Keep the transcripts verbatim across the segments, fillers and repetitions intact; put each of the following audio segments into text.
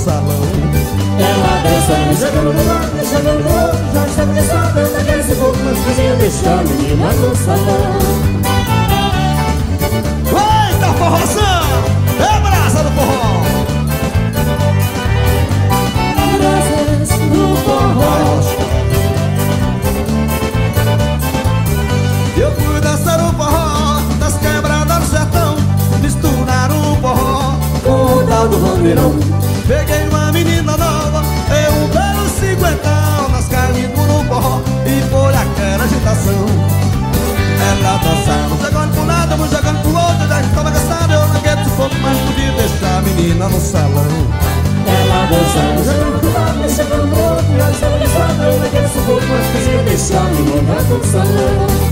salão. Ela dançando, jogando pro lado, jogando pro outro, já está cansada daquele sufoco, mas queria deixar a menina no salão. Eita, forrozão! É brasa do forró! Brasas do forró. Eu fui dançar o forró das quebradas do sertão, misturar o forró Com o tal do bandeirão. Peguei uma menina nova, eu um belo cinquentão, nós caímos no forró e foi aquela agitação. Ela dançando, jogando pro lado, vamos jogando pro outro, já estava cansada, eu não quero sufoco, mas podia deixar a menina no salão. Ela dançando, jogando pro lado, jogando pro outro, já estava cansada, eu não quero sufoco, mas queria deixar a menina no salão.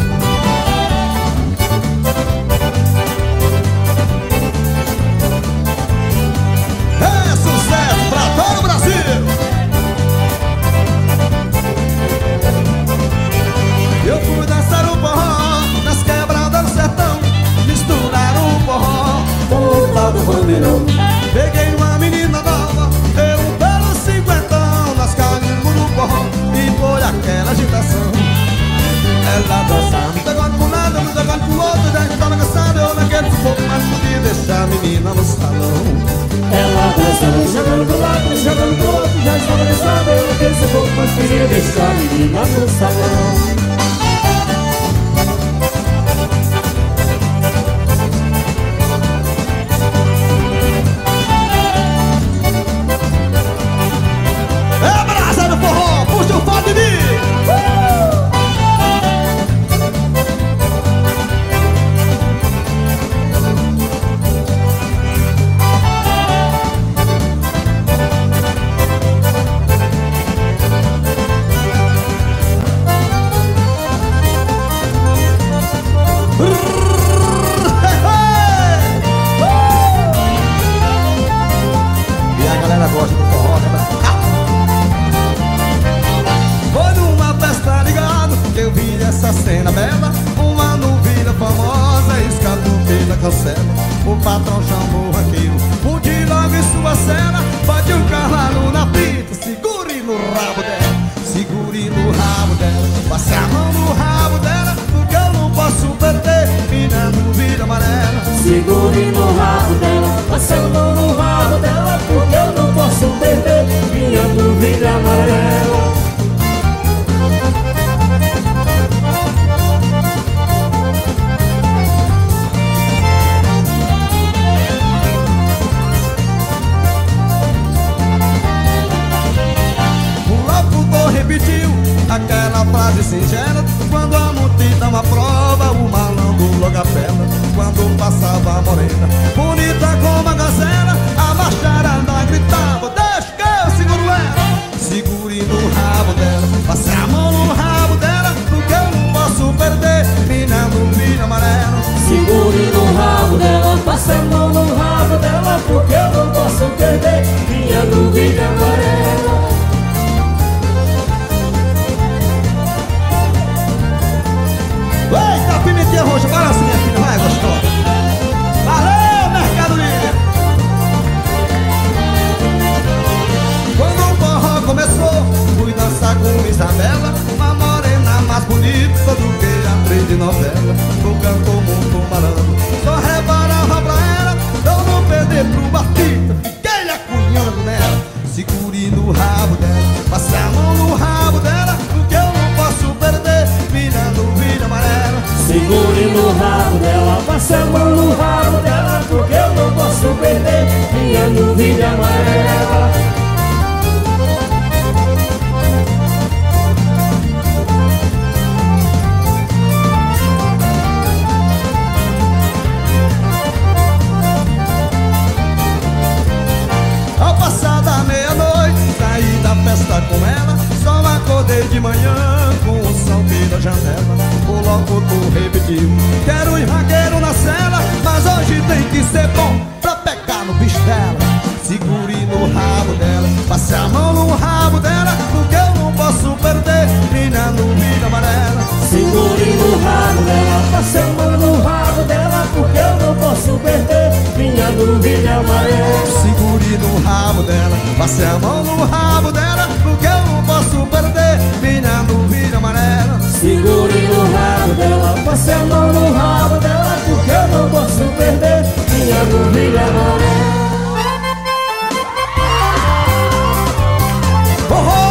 É sucesso pra todo o Brasil! Eu fui dançar o forró nas quebradas do sertão, misturar o forró Com o tal do bandeirão. Peguei uma menina nova, eu um belo cinquentão, nós caímos no forró e foi aquela agitação. Ela dançando, jogando pro lado, me jogando pro outro, já estava cansada, eu não quero sufoco, mas podia deixar a menina no salão. Ela dançando, jogando pro lado, jogando pro outro, já estava cansada, eu não quero sufoco, mas queria deixar a menina no salão. É brasa do forró, puxa o fone de mim! E a galera gosta do forró, né? Foi numa festa ligado que eu vi essa cena bela, uma novilha famosa escapou pela cancela. O patrão chamou aquilo, pude logo em sua cena, bate o cavalo na pita, segure no rabo dela, segure no rabo dela, passe a mão no rabo dela, porque eu não posso perder minha novilha amarela. Segure no rabo dela, passe a mão no rabo dela, porque eu não posso perder minha novilha amarela. O locutor repetiu aquela frase singela, quando a multidão aprova, o malandro logo apela. Quando passava a morena, bonita como a gazela, a macharada gritava, deixa que eu seguro ela. Segure no rabo dela, passe a mão no rabo dela, porque eu não posso perder minha novilha amarela. Segure no rabo dela, passe a mão no rabo dela, porque eu não posso perder minha novilha amarela. Eita, pimentinha roxa, bora assim, minha filha, vai, gostosa. Valeu, Mercado Livre! Quando o forró começou, fui dançar com Isabela, uma morena mais bonita do que a atriz de novela. O cantor muito malandro, só reparava pra ela, eu não perder pro Batista, fiquei acunhando nela. Segure no rabo dela, passe a mão no rabo dela, porque eu não posso perder minha novilha amarela. Segure no rabo dela, passe a mão no rabo dela, porque eu não posso perder minha novilha amarela. Ao passar da meia-noite, saí da festa com ela, só acordei de manhã com o som da janela. O locutor repetiu, quero ir vaqueiro na cela, mas hoje tem que ser bom pra pegar no bicho dela. Segure no rabo dela, passe a mão no rabo dela, porque eu não posso perder minha novilha amarela. Segure no rabo dela, passe a mão no rabo dela, porque eu não posso perder minha novilha amarela. Segure no rabo dela, passe a mão no rabo dela, porque eu não posso perder minha novilha amarela. Segure no rabo dela, passe a mão no rabo dela, porque eu não posso perder minha novilha amarela. Oh, oh!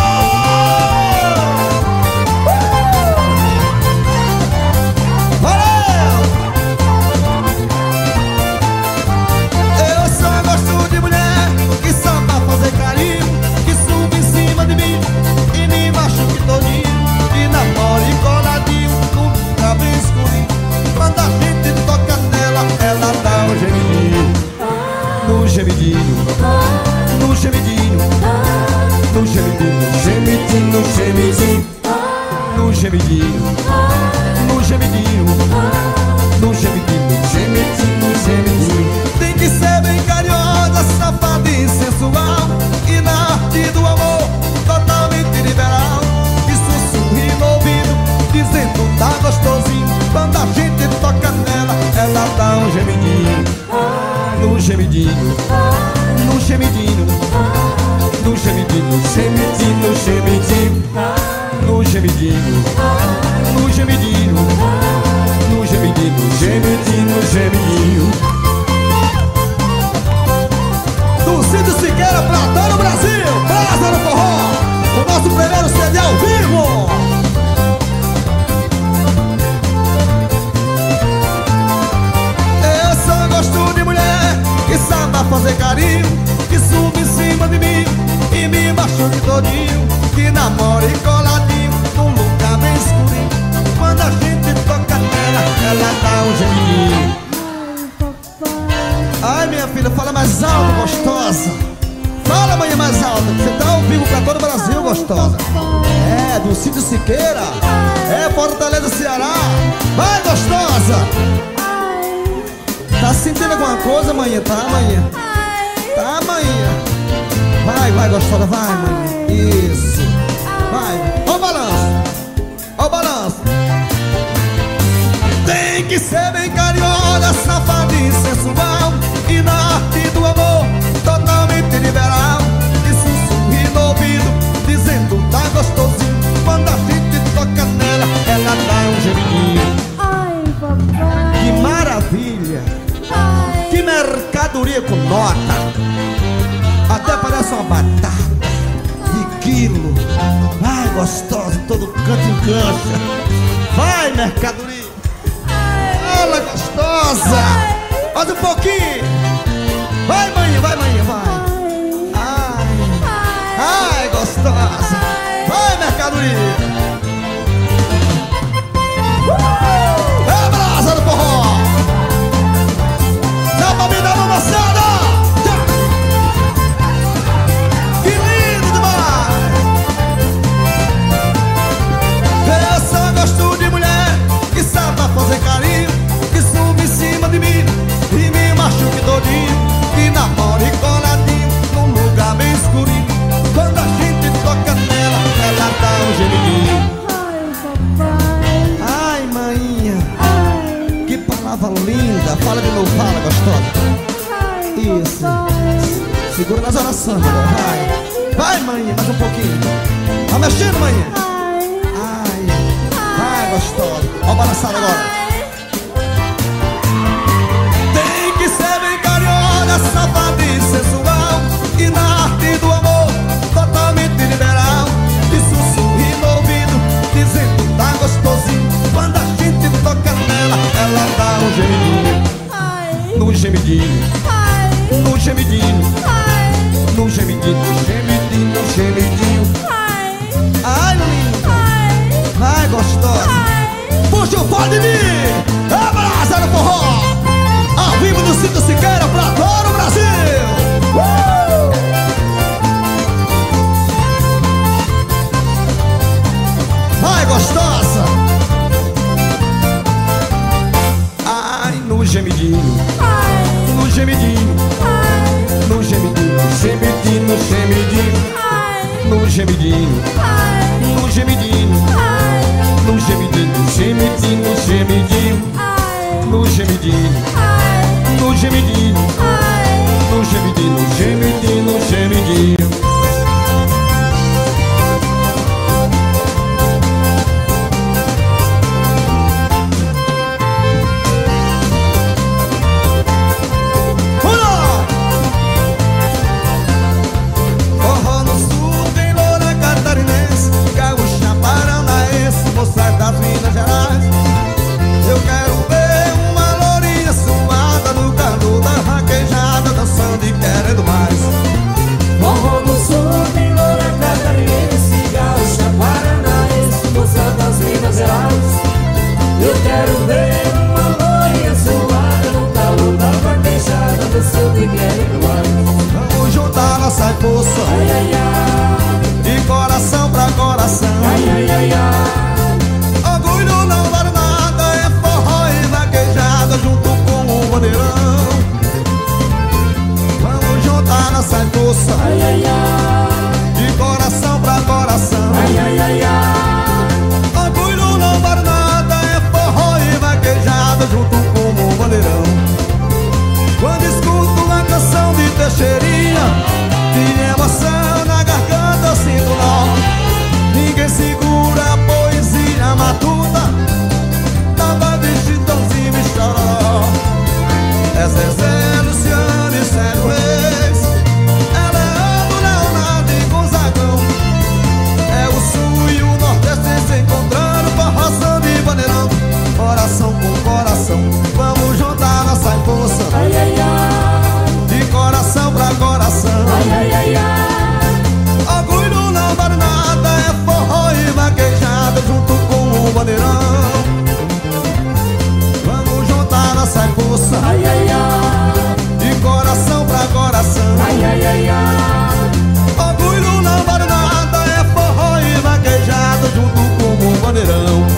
No gemidinho, no gemidinho, gemidinho, gemidinho, no gemidinho, no gemidinho, no gemidinho, gemidinho, gemidinho. Tem que ser bem carinhosa, safada e sensual, e na arte do amor totalmente liberal. E sussurre no ouvido, dizendo tá gostosinho. Quando a gente toca nela, ela dá um gemidinho, no gemidinho, no gemidinho, no gemidinho, gemidinho, gemidinho, no gemidinho, no gemidinho, no gemidinho, gemidinho, gemidinho. Do Cid Siqueira pra todo o Brasil, Brasa no Forró, o nosso primeiro C D ao vivo. Eu só gosto de mulher que sabe fazer carinho, que sube em cima de mim e me machuque todinho, que namora e coladinho num lugar bem escurinho. Quando a gente toca nela, ela dá um gemidinho. Ai, minha filha, fala mais alto, gostosa. Fala, mãe, mais alto, você tá ao vivo pra todo o Brasil, gostosa. É, do Cid Siqueira, é Fortaleza, Ceará. Vai, gostosa. Tá sentindo alguma coisa, manhã? Tá, manhã? Tá, manhã? Vai, vai, gostosa, vai, manhã. Isso. Vai. Ó o balanço. Ó o balanço. Tem que ser bem carinhosa, safada e sensual, e na arte do amor totalmente liberal. E sussurre no ouvido, dizendo tá gostosinho. Quando a gente toca nela, ela dá um gemidinho. Ai, papai. Que maravilha. Ai. Que mercadoria com nota. Até parece uma batata de quilo. Vai, gostosa, todo canto engancha. Vai, mercadoria. Fala, gostosa. Mais um pouquinho. Vai, mãe, vai, mãe, vai. Ai, ai, gostosa. Vai, mercadoria. É brasa do forró. Dá pra me dar uma moçada. Que lindo demais. Eu só gosto de mulher que sabe fazer carinho, que sube em cima de mim e me machuque todinho, que namora e coladinho num lugar bem escurinho. Quando a gente toca nela, ela dá um gemidinho. Ai, papai. Ai, maninha. Ai. Que palavra linda. Fala de novo, fala, gostosa. Ai, Isso. papai. Segura nas orações, mulher. Vai. Vai, maninha, mais um pouquinho. Tá mexendo, maninha? Ai. Ai. Vai, gostosa. Ó, balançada agora. Tem que ser bem carinhosa, safada e sensual, e na arte do amor totalmente liberal. E sussurre no ouvido, dizendo tá gostosinho. Quando a gente toca nela, ela dá um gemidinho. Ai. No gemidinho, Ai. no gemidinho, Ai. no gemidinho, gemidinho, gemidinho. Ai. Ai, linda. Ai. Vai, gostosa. Ai. Puxa o fone de mim. É brasa no forró. Ao vivo do Cid Siqueira pra todo o Brasil. Uh! Vai, gostosa. Ai, no gemidinho, Ai. no gemidinho, Ai. no gemidinho, gemidinho, gemidinho, Ai. no gemidinho, Ai. no gemidinho, Ai. no gemidinho, gemidinho, gemidinho, Ai. no gemidinho, Ai. no gemidinho, Ai. no gemidinho, gemidinho. quero ver uma loirinha suada no calor da vaquejada dançando e querendo mais. Vamos juntar nossa força, Ai, ai, ai, de coração pra coração. ai, ai, ai, ai. Orgulho não vale nada, é forró e vaquejada junto com o bandeirão. Vamos juntar nossa força, Ai, ai, ai, de coração pra coração. ai, ai, ai, ai. Orgulho não vale nada, é forró e vaquejada junto com o bandeirão. Quando escuto a canção de Teixeirinha, de emoção na garganta eu sinto nó. Ninguém segura a poesia matuta, tava de Chitãozinho e Chororó. É Zezé, Luciano e Sérgio Reis, é Leandro, Leonardo e Gonzagão. É o sul e o nordeste se encontrando, forró, samba e bandeirão. Coração com coração, vamos juntar nossa força, Ai, ai, ai, de coração pra coração. ai, ai, ai, ai. Orgulho não vale nada, é forró e vaquejada junto com o bandeirão. Vamos juntar nossa força, Ai, ai, ai, de coração pra coração. ai, ai, ai, ai. Orgulho não vale nada, é forró e vaquejada junto com o bandeirão.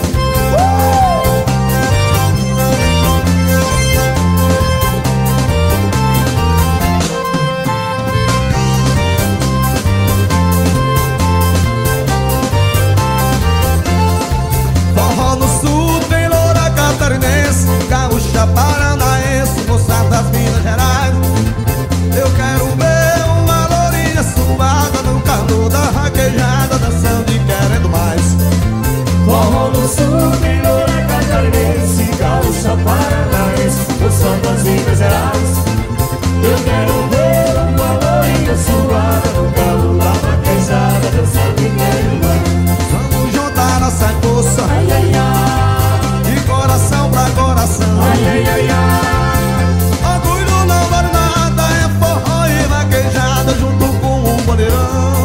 Forró no sul tem loura catarinense, gaúcha paranaense, moça das Minas Gerais. Eu quero ver uma lourinha suada no calor da vaquejada dançando e querendo mais. Forró no sul, tem loura catarinense, gaúcha paranaense, o som das Minas Gerais. Eu quero ver uma loirinha suada no calor da vaquejada dançando e querendo mais. Vamos juntar nossa força, Ai, ai, ai, de coração pra coração. ai, ai, ai, ai. Orgulho não vale nada, é forró e vaquejada junto com o bandeirão.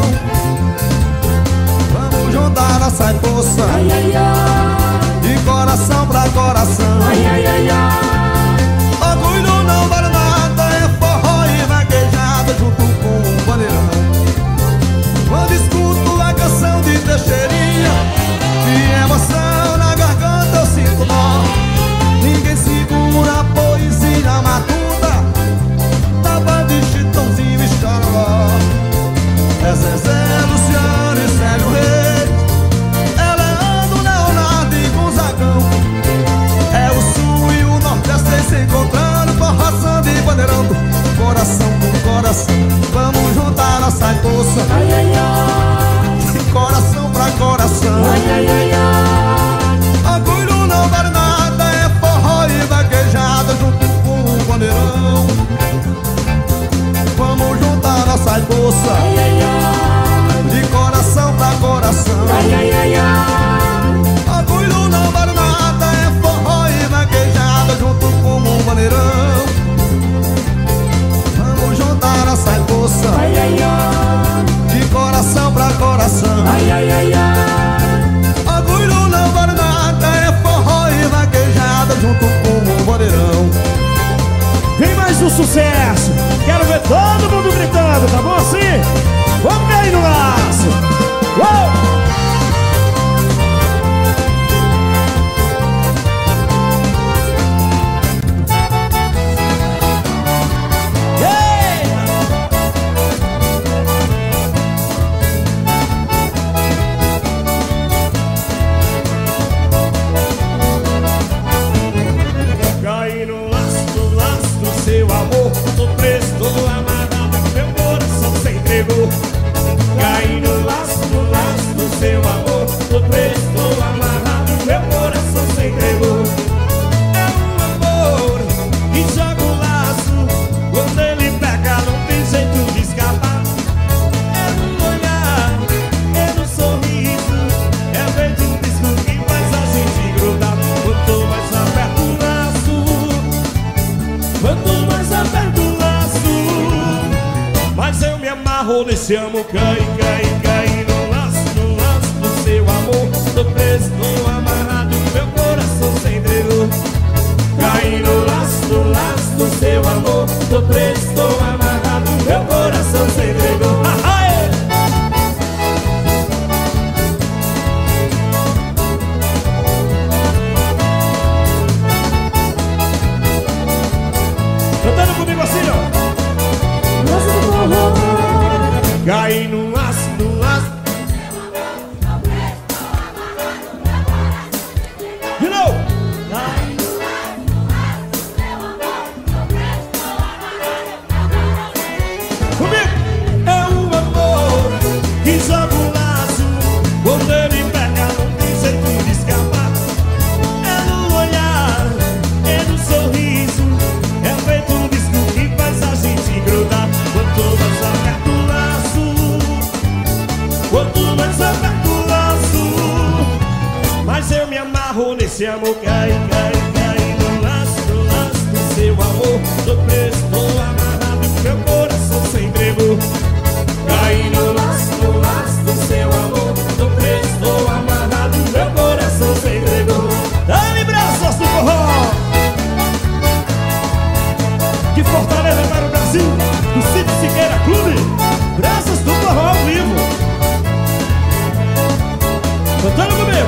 Vamos juntar nossa força, Ai, ai, ai, de coração pra coração. ai, ai, ai, ai. Orgulho não vale nada, é forró e vaquejada junto com o bandeirão. Quando escuto a canção de Teixeirinha, de emoção na garganta eu sinto nó. Ninguém segura a poesia matuta, tava de Chitãozinho e Chororó. É Zezé, Luciano e Sérgio Reis, é Leandro, Leonardo e Gonzagão. É o sul e o nordeste se encontrando, forró, samba e bandeirão. Coração com coração, vamos juntar nossa força, Ai, ai, ai, de coração pra coração. ai, ai, ai, ai. Orgulho não vale nada, é forró e vaquejada junto com o bandeirão. Vamos juntar nossa força, Ai, ai, ai, de coração pra coração. ai, ai, ai, ai. Orgulho não vale nada, é forró e vaquejada junto com o bandeirão. Vamos juntar nossa força, Ai, ai, ai, de coração pra coração. ai, ai, ai, ai. Orgulho não vale nada, é forró e vaquejada junto com o bandeirão. Vem mais um sucesso. Quero ver todo mundo gritando, tá bom assim? Vamos ver aí no laço. Uou! Caí no laço, no laço do seu amor. Tô preso, tô amarrado, meu coração se entregou. Caí no laço, no laço do seu amor. Tô preso, tô amarrado, meu coração se entregou. É um amor que joga o laço. Quando ele pega não tem jeito de escapar. É no olhar, é no sorriso, é o verde um pisco que faz a gente grudar. Quanto mais aperto o laço, quanto mais aperto o laço, mas eu me amarro nesse amor. Cai, cai, cai no laço, no laço do seu amor. Tô preso, tô amarrado, meu coração se entregou. tô preso, tô amarrado, meu coração se entregou. Cantando comigo assim, ó. Caí no laço, no laço. De novo. Comigo. É o amor que joga o laço. Quando ele pega não tem jeito de escapar. É no olhar, é no sorriso. É feito um disco que faz a gente grudar. Quanto mais aperta o laço, quanto mais aperta o laço, mas eu me amarro nesse amor. Cai, cai, cai no laço, no laço do seu amor. Tô preso, tô amarrado, meu coração se entregou. Cai no laço, no laço do seu amor. Tô preso, tô amarrado, meu coração se entregou. Dá-lhe braços do forró. De Fortaleza para o Brasil, do Cid Siqueira Clube. Braços do forró ao vivo. Cantando comigo.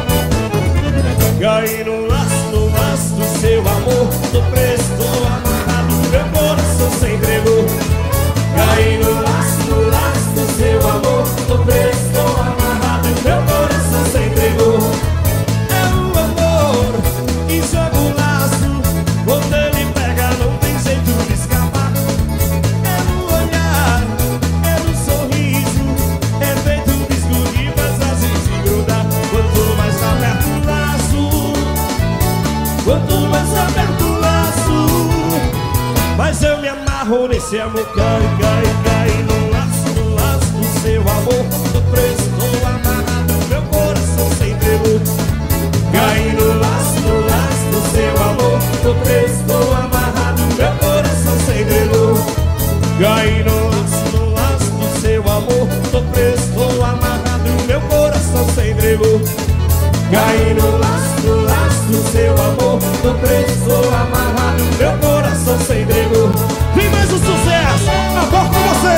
Caí no laço, no laço do seu amor. Tô preso, tô amarrado, meu coração se entregou. Caí no laço, no laço do seu amor. Tô preso, tô amarrado, meu coração se entregou. É o amor que joga o laço. Quando ele pega não tem jeito de escapar. É no olhar, é no sorriso. É feito um disco que faz a gente grudar. Quanto mais aperta o laço, quanto mais aperta o laço, mas eu me amarro nesse amor. Cai, cai, cai no laço, no laço do seu amor. Tô preso, tô amarrado, meu coração se entregou. Cai no laço, no laço do seu amor. Tô preso, tô amarrado, meu coração se entregou. Cai no laço, no laço do seu amor. Tô preso, tô amarrado, meu coração se entregou. Cai no laço, no laço do seu amor. Tô preso, tô amarrado, meu coração se entregou. Vem mais um sucesso. Agora com você.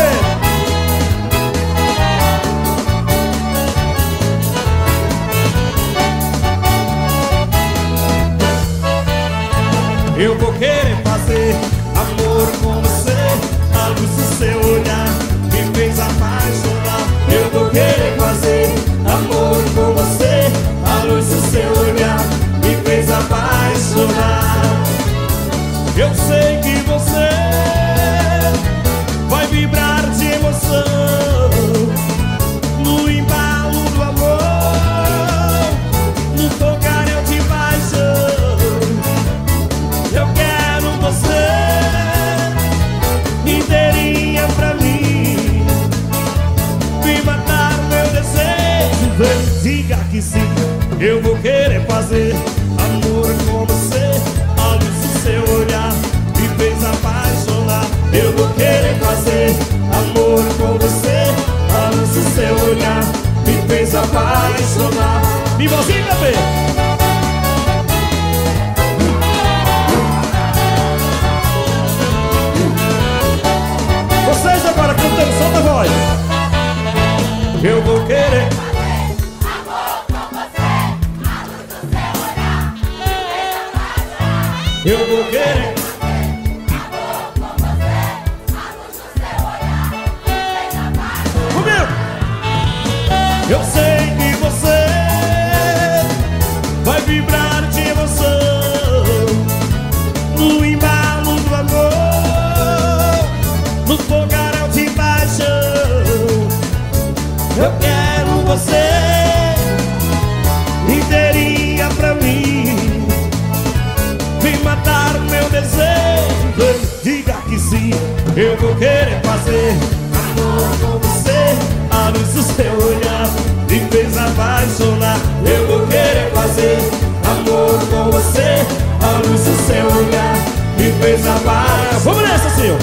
Eu vou querer fazer amor com você. A luz do seu olhar me fez apaixonar. Eu vou querer fazer amor com você. A luz do seu olhar me fez apaixonar. Eu sei que você vai vibrar de emoção no embalo do amor, no tocar eu de paixão. Eu quero você inteirinha pra mim. Vem matar meu desejo, vem, diga que sim. Eu vou querer fazer amor com você. A luz do seu olhar me fez apaixonar. Eu vou querer fazer amor com você. A luz do seu olhar me fez apaixonar. Mimosinho, bebê. Vocês agora cantando, solta a voz. Eu vou querer Eu vou querer Comigo. Eu sei que você vai vibrar de emoção no embalo do amor, no fogaréu de paixão. Eu quero você inteirinha pra mim. Vem matar o meu desejo, vem, diga que sim. Eu vou querer fazer amor com você. A luz do seu olhar me fez apaixonar. Eu vou querer fazer amor com você. A luz do seu olhar me fez apaixonar. Vamos nessa, senhor.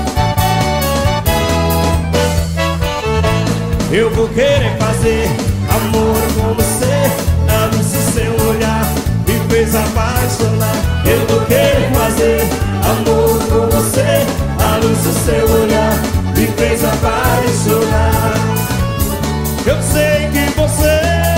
Eu vou querer fazer Amor com você, a luz do seu olhar me fez apaixonar. Eu vou querer fazer amor com você, a luz do seu olhar me fez apaixonar. Eu sei que você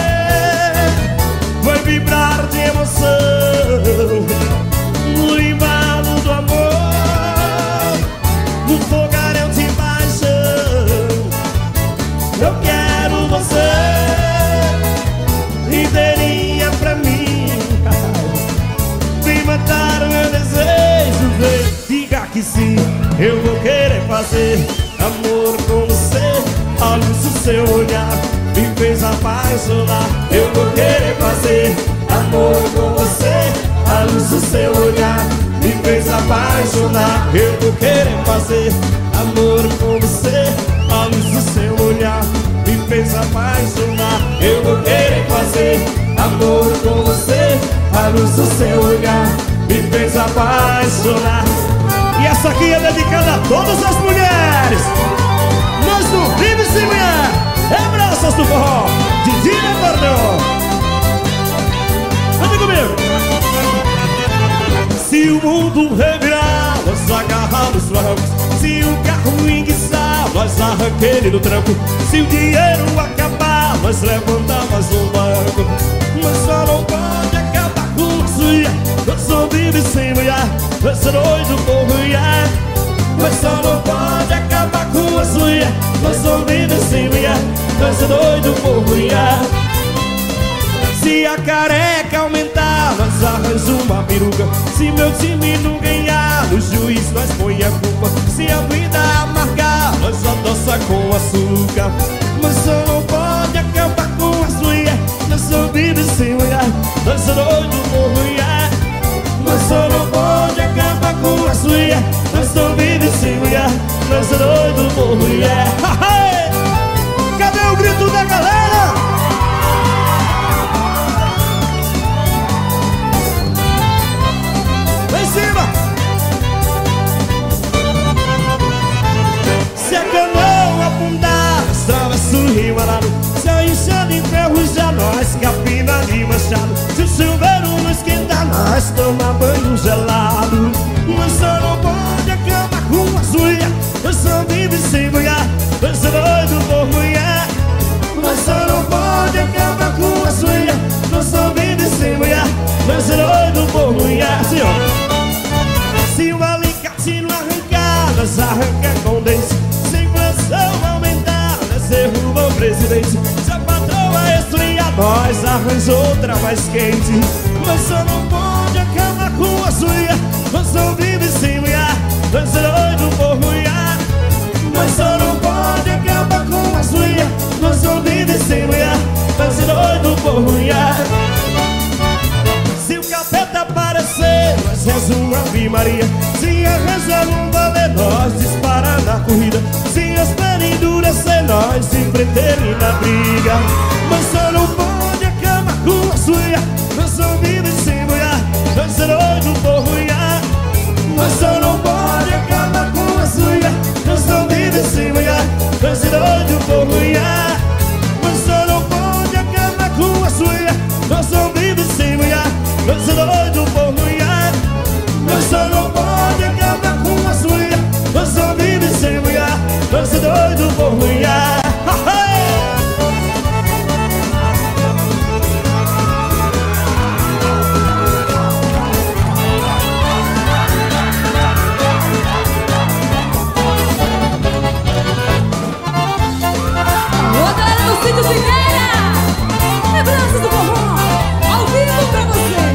vai vibrar de emoção no embalo do amor, no fogaréu de paixão. Eu quero você inteirinha pra mim. Vem matar o meu desejo, vem, diga que sim. Eu vou querer fazer amor com você, a luz do seu olhar me fez apaixonar. Eu vou querer fazer amor com você, a luz do seu olhar me fez apaixonar. Eu vou querer fazer amor com você, a luz do seu olhar me fez apaixonar. Eu vou querer fazer amor com você, a luz do seu olhar me fez apaixonar. E essa aqui é dedicada a todas as mulheres. Nós não vivemos sem mulher. É braças do forró, Didi Bordão. Vem comigo. Se o mundo revirar, nós agarramos os barrancos. Se o carro enguiçar, nós arranca ele do tranco. Se o dinheiro acabar, nós levantamos um banco. Mas só não pode acabar com a sua. Nós só vive sem mulher, nós só doido por mulher. Mas só não pode acabar com a sua. Nós só vive sem mulher, nós só doido por mulher. Se a careca aumentar, nós arranjamos uma peruca. Se meu time não ganhar, no juiz nós põe a culpa. Se a vida amargar, nós adoça com açúcar. Mas só não pode acabar com a sua. Nós só vive sem mulher, nós só doido por mulher. Mas só não pode acabar com a sua. Nós só vive sem mulher, nós só doido por mulher. Cadê o grito da galera? Lá em cima. Se a canoa afundar, nós atravessa o rio arado. Se a enxada enferrujar, nós capina de machado. Se o chuveiro não esquentar, nós toma banho gelado. Mas só não pode acabar com a sua. Nós só vive sem mulher, nós só doido por mulher. Mas só não pode acabar com a sua. Nós só vive sem mulher, nós só doido por mulher. Senhor, se o alicate não arrancar, nós arranca com dente. Se a inflação aumentar, nós derruba o presidente. Se a patroa esfriar, nós arranja outra mais quente. Mas só não pode acabar com a sua. Nós só vive sem mulher, nós só doido por mulher. Mas só não pode acabar com a sua. Nós só vive sem mulher, nós só doido por mulher. Se o capeta aparecer, nós reza uma Ave Maria. Se arranja um valer, nós dispara na corrida. Se as pernas endurecer, nós enfrenta ele na briga. Mas só não pode acabar com a sua. Nós só vive sem mulher, nós só doido por mulher. Mas só não pode acabar com a sua. Nós só vive sem mulher, nós só doido por mulher. Mas só não pode acabar com a sua. Nós só vive sem mulher, nós só doido por mulher. Mas só não pode acabar com a sua. Nós só vive sem mulher, nós só doido por mulher. Cito Figueira, abraços do forró, ao vivo pra você.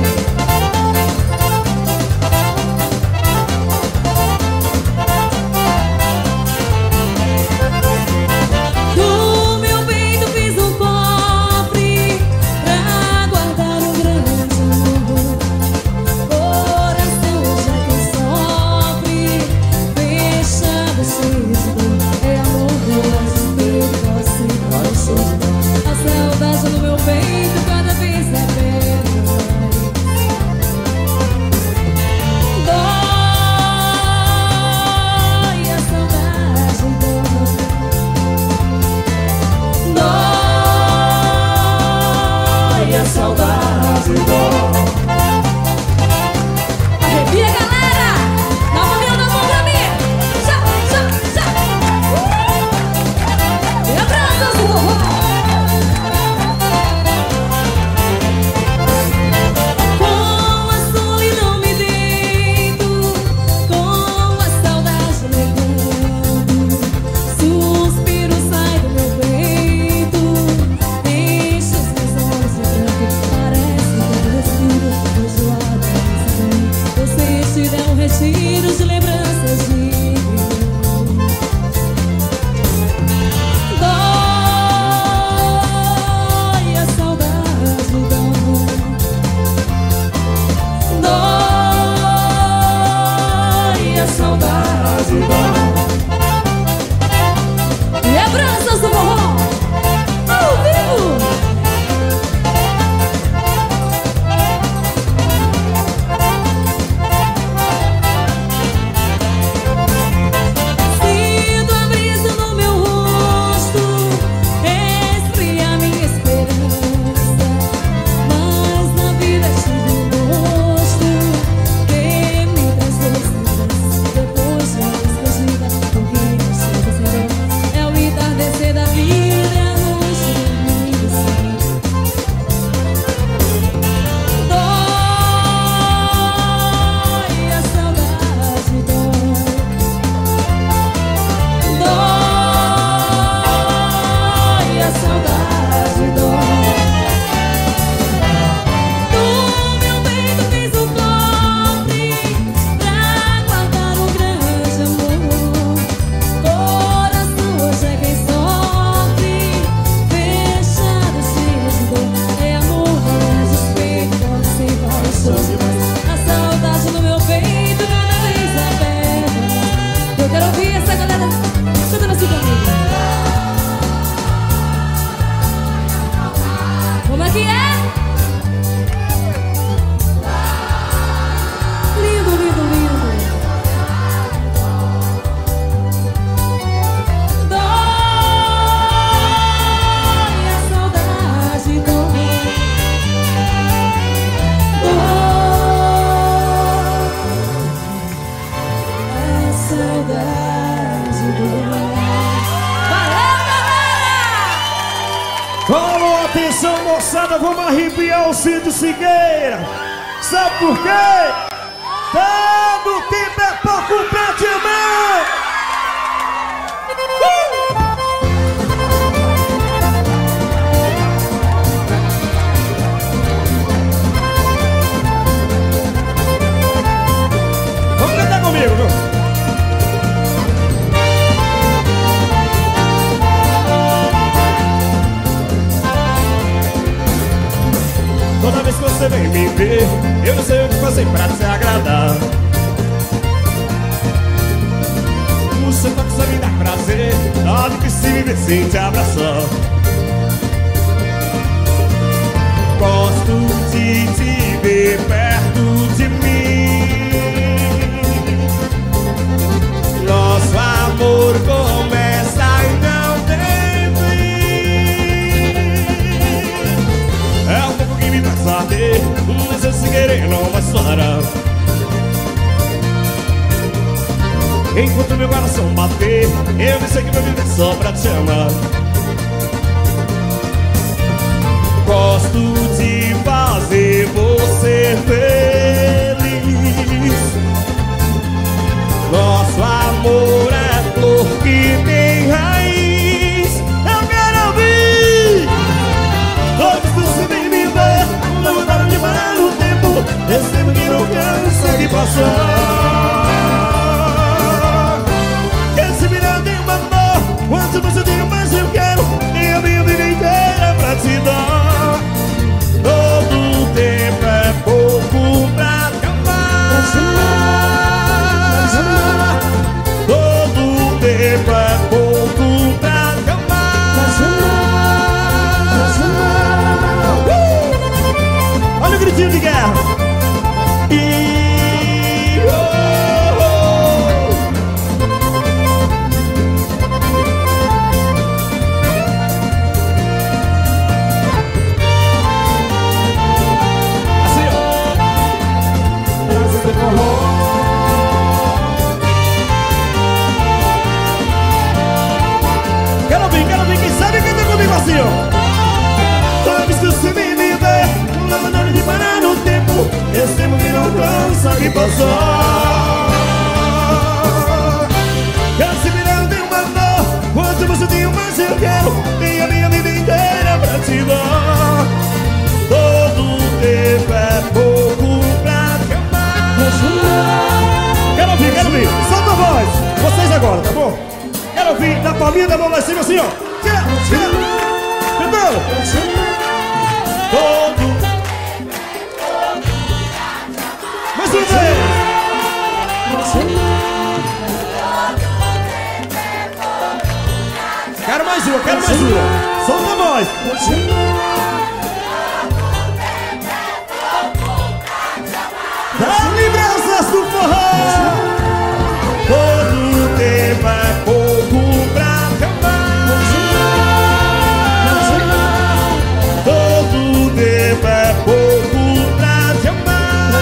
delicada, vamos arrepiar o Cito Siqueira. Sabe por quê? Todo tempo é pouco pra te amar. Uh! Vamos cantar comigo, viu? Toda vez que você vem me ver, eu não sei o que fazer pra te agradar. O seu toque só me dá prazer, nada que se me ver sem te abraçar. Gosto de te ver perto de mim. Nosso amor começa e não tem fim. É um pouco que me faz arder, mas eu sem querer não vai parar. Enquanto meu coração bater, eu não sei que vou viver só pra te amar. Gosto de fazer você feliz. Nosso amor é flor que tem raiz. Eu quero ouvir todos você vem me ver. Não mudaram de parar no tempo. Esse tempo que não cansa de passar. Esse virado tem um amor. Quanto mais eu tenho, mais eu quero. E a minha vida inteira pra te dar. Todo tempo é pouco pra te amar. Todo tempo é pouco pra te amar. uh! Olha o gritinho de guerra. E oh, oh. Assim, ó. Quero ouvir, quero ouvir, quem sabe canta comigo assim, ó. Toda vez que você me me vê, não dá nada de parar no tempo. Esse tempo que não cansa de passar. Quero se virar, tem uma dor. Quanto você tem, mais eu quero. Tem a minha vida inteira pra te dar. Todo tempo é pouco pra te amar. Quero ouvir, quero ouvir, solta a voz. Vocês agora, tá bom? Quero ouvir da palminha da mão lá em cima assim, ó. Tira, tira. Primeiro. Todo. Mais uma vez. Quero mais uma, quero mais uma. Solta a voz. Das lembranças do forró. Todo tempo é pouco pra te amar. Todo tempo é pouco pra te amar.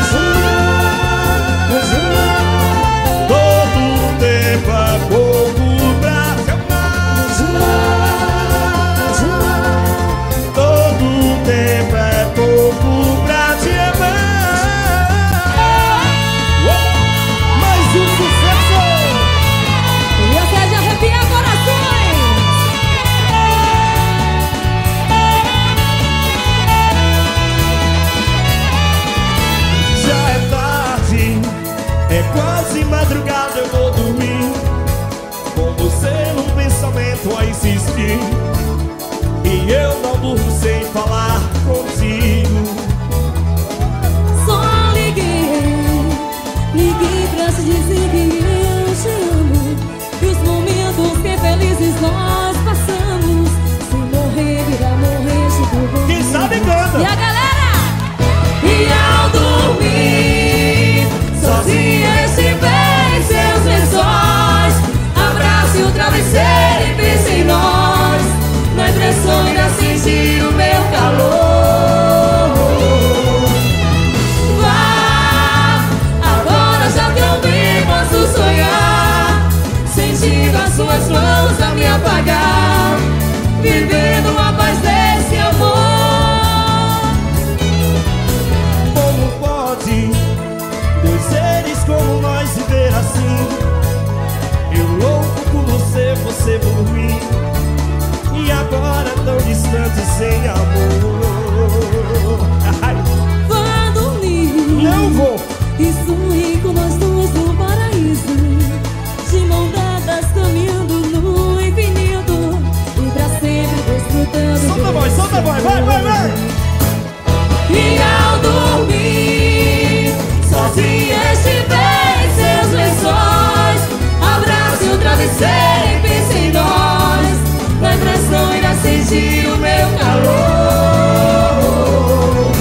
Todo tempo é pouco pra te amar. Todo tempo é pouco pra te amar. Mais um sucesso! E essa é de arrepiar corações. Já é tarde, é quase madrugada, eu vou dormir com você no pensamento a insistir. E eu não durmo sem falar contigo. Só liguei, liguei pra te dizer que eu te amo. E os momentos que felizes nós passamos, se morrer, irá morrer de dor. Quem sabe canta. E a galera? E ao dormir, sozinha estiver em seus lençóis, abrace o travesseiro e pense em nós. noite sem amor. Vá dormir. Não vou. E sonhe com nós dois no paraíso, de mão dadas caminhando no infinito, e pra sempre desfrutando. Solta a voz, solta a voz, vai, vai, vai. E ao dormir, sozinha estiver em seus lençóis, abrace o travesseiro e pense em nós, na impressão irá sentir o meu calor.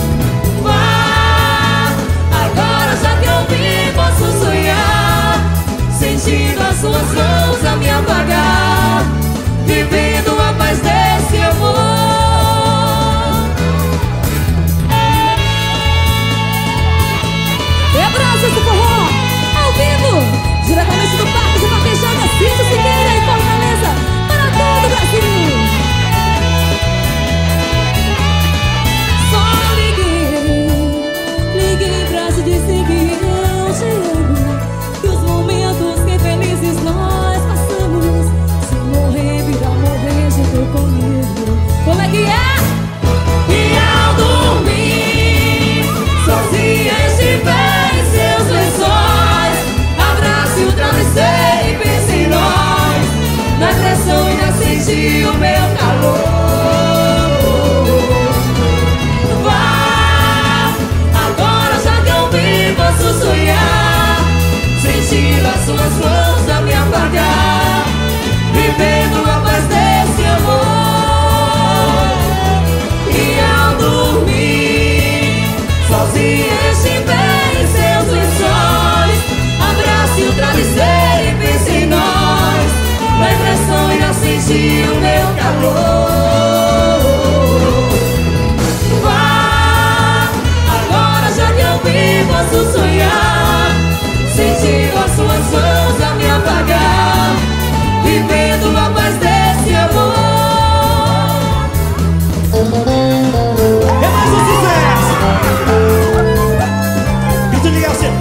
Vá, agora já que eu vi, posso sonhar, sentindo as suas mãos a me apagar, vivendo a paz desse amor. Esse forró, ao vivo, diretamente do Parque de Papejada, Cício Siqueira, em Fortaleza, para todo o Brasil. Só liguei, liguei pra te dizer que eu te amo, que os momentos que felizes nós passamos, se morrer, virá morrer junto comigo. Como é que é? E ao dormir, sozinha estiver seus lençóis, abrace o travesseiro e pense em nós, na pressão irá sentir o meu calor. Vá, agora já que eu vi, posso sonhar, sentindo as suas mãos a me apagar, vivendo a paz desse amor. E ao dormir, sozinha estiver em seus lençóis, abrace o travesseiro e pense em nós, na impressão irá sentir o meu calor. Vá, agora já que eu vi, posso sonhar, sentindo as suas mãos a me apagar, vivendo a paz desse amor. É mais um sucesso. Isso liga assim.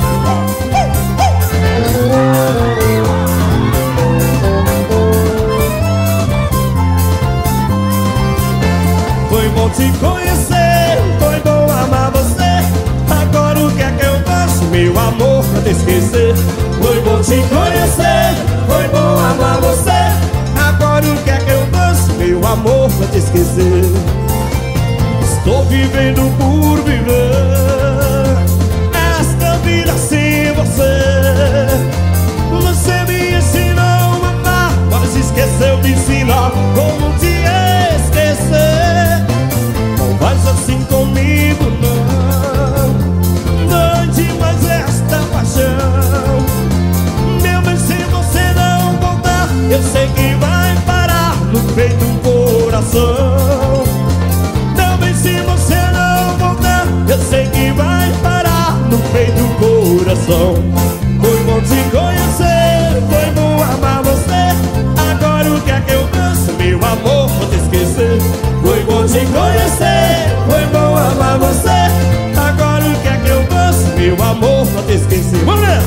Foi bom te conhecer, foi bom amar você. Agora o que é que eu faço, meu amor, pra te esquecer? Foi bom te conhecer, foi bom amar você. Agora o que é que eu faço, meu amor, pra te esquecer? Estou vivendo por viver esta vida sem você. Você me ensinou a amar, mas esqueceu de ensinar como te esquecer. Não faz assim comigo, não. Dante mais esta paixão. Meu bem, se você não voltar, eu sei que vai parar no peito do coração. Se você não voltar, eu sei que vai parar no peito do coração. Foi bom te conhecer, foi bom amar você. Agora o que é que eu faço, meu amor, vou te esquecer? Foi bom te conhecer, foi bom amar você. Agora o que é que eu faço, meu amor, vou te esquecer? Vamos ver!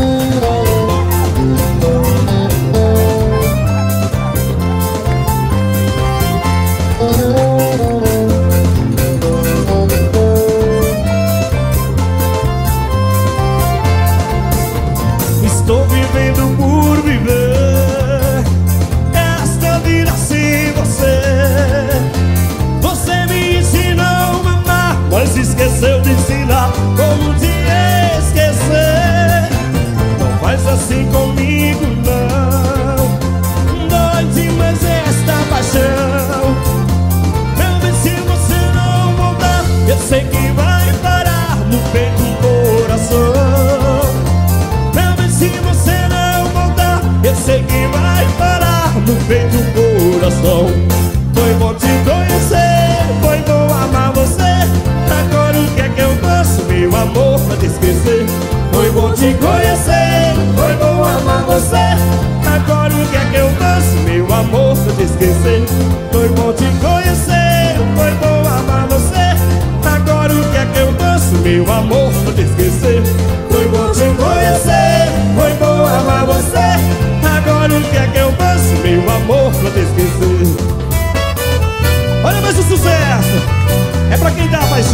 Estou vivendo por viver esta vida sem você. Você me ensinou a amar, mas esqueceu de ensinar como te esquecer. Não faz assim comigo, não. Dói demais esta paixão. Meu bem, se você não voltar, eu sei que vai parar no peito do coração. Se você não voltar, eu sei que vai parar no peito do coração. Foi bom te conhecer, foi bom amar você. Agora o que é que eu faço, meu amor, pra te esquecer? Foi bom te conhecer, foi bom amar você. Agora o que é que eu faço, meu amor, pra te esquecer? Foi bom te conhecer, foi bom amar você. Agora o que é que eu faço, meu amor, pra te esquecer? Foi bom te conhecer, foi bom amar você. Agora o que é que eu faço, meu amor, pra te esquecer? Olha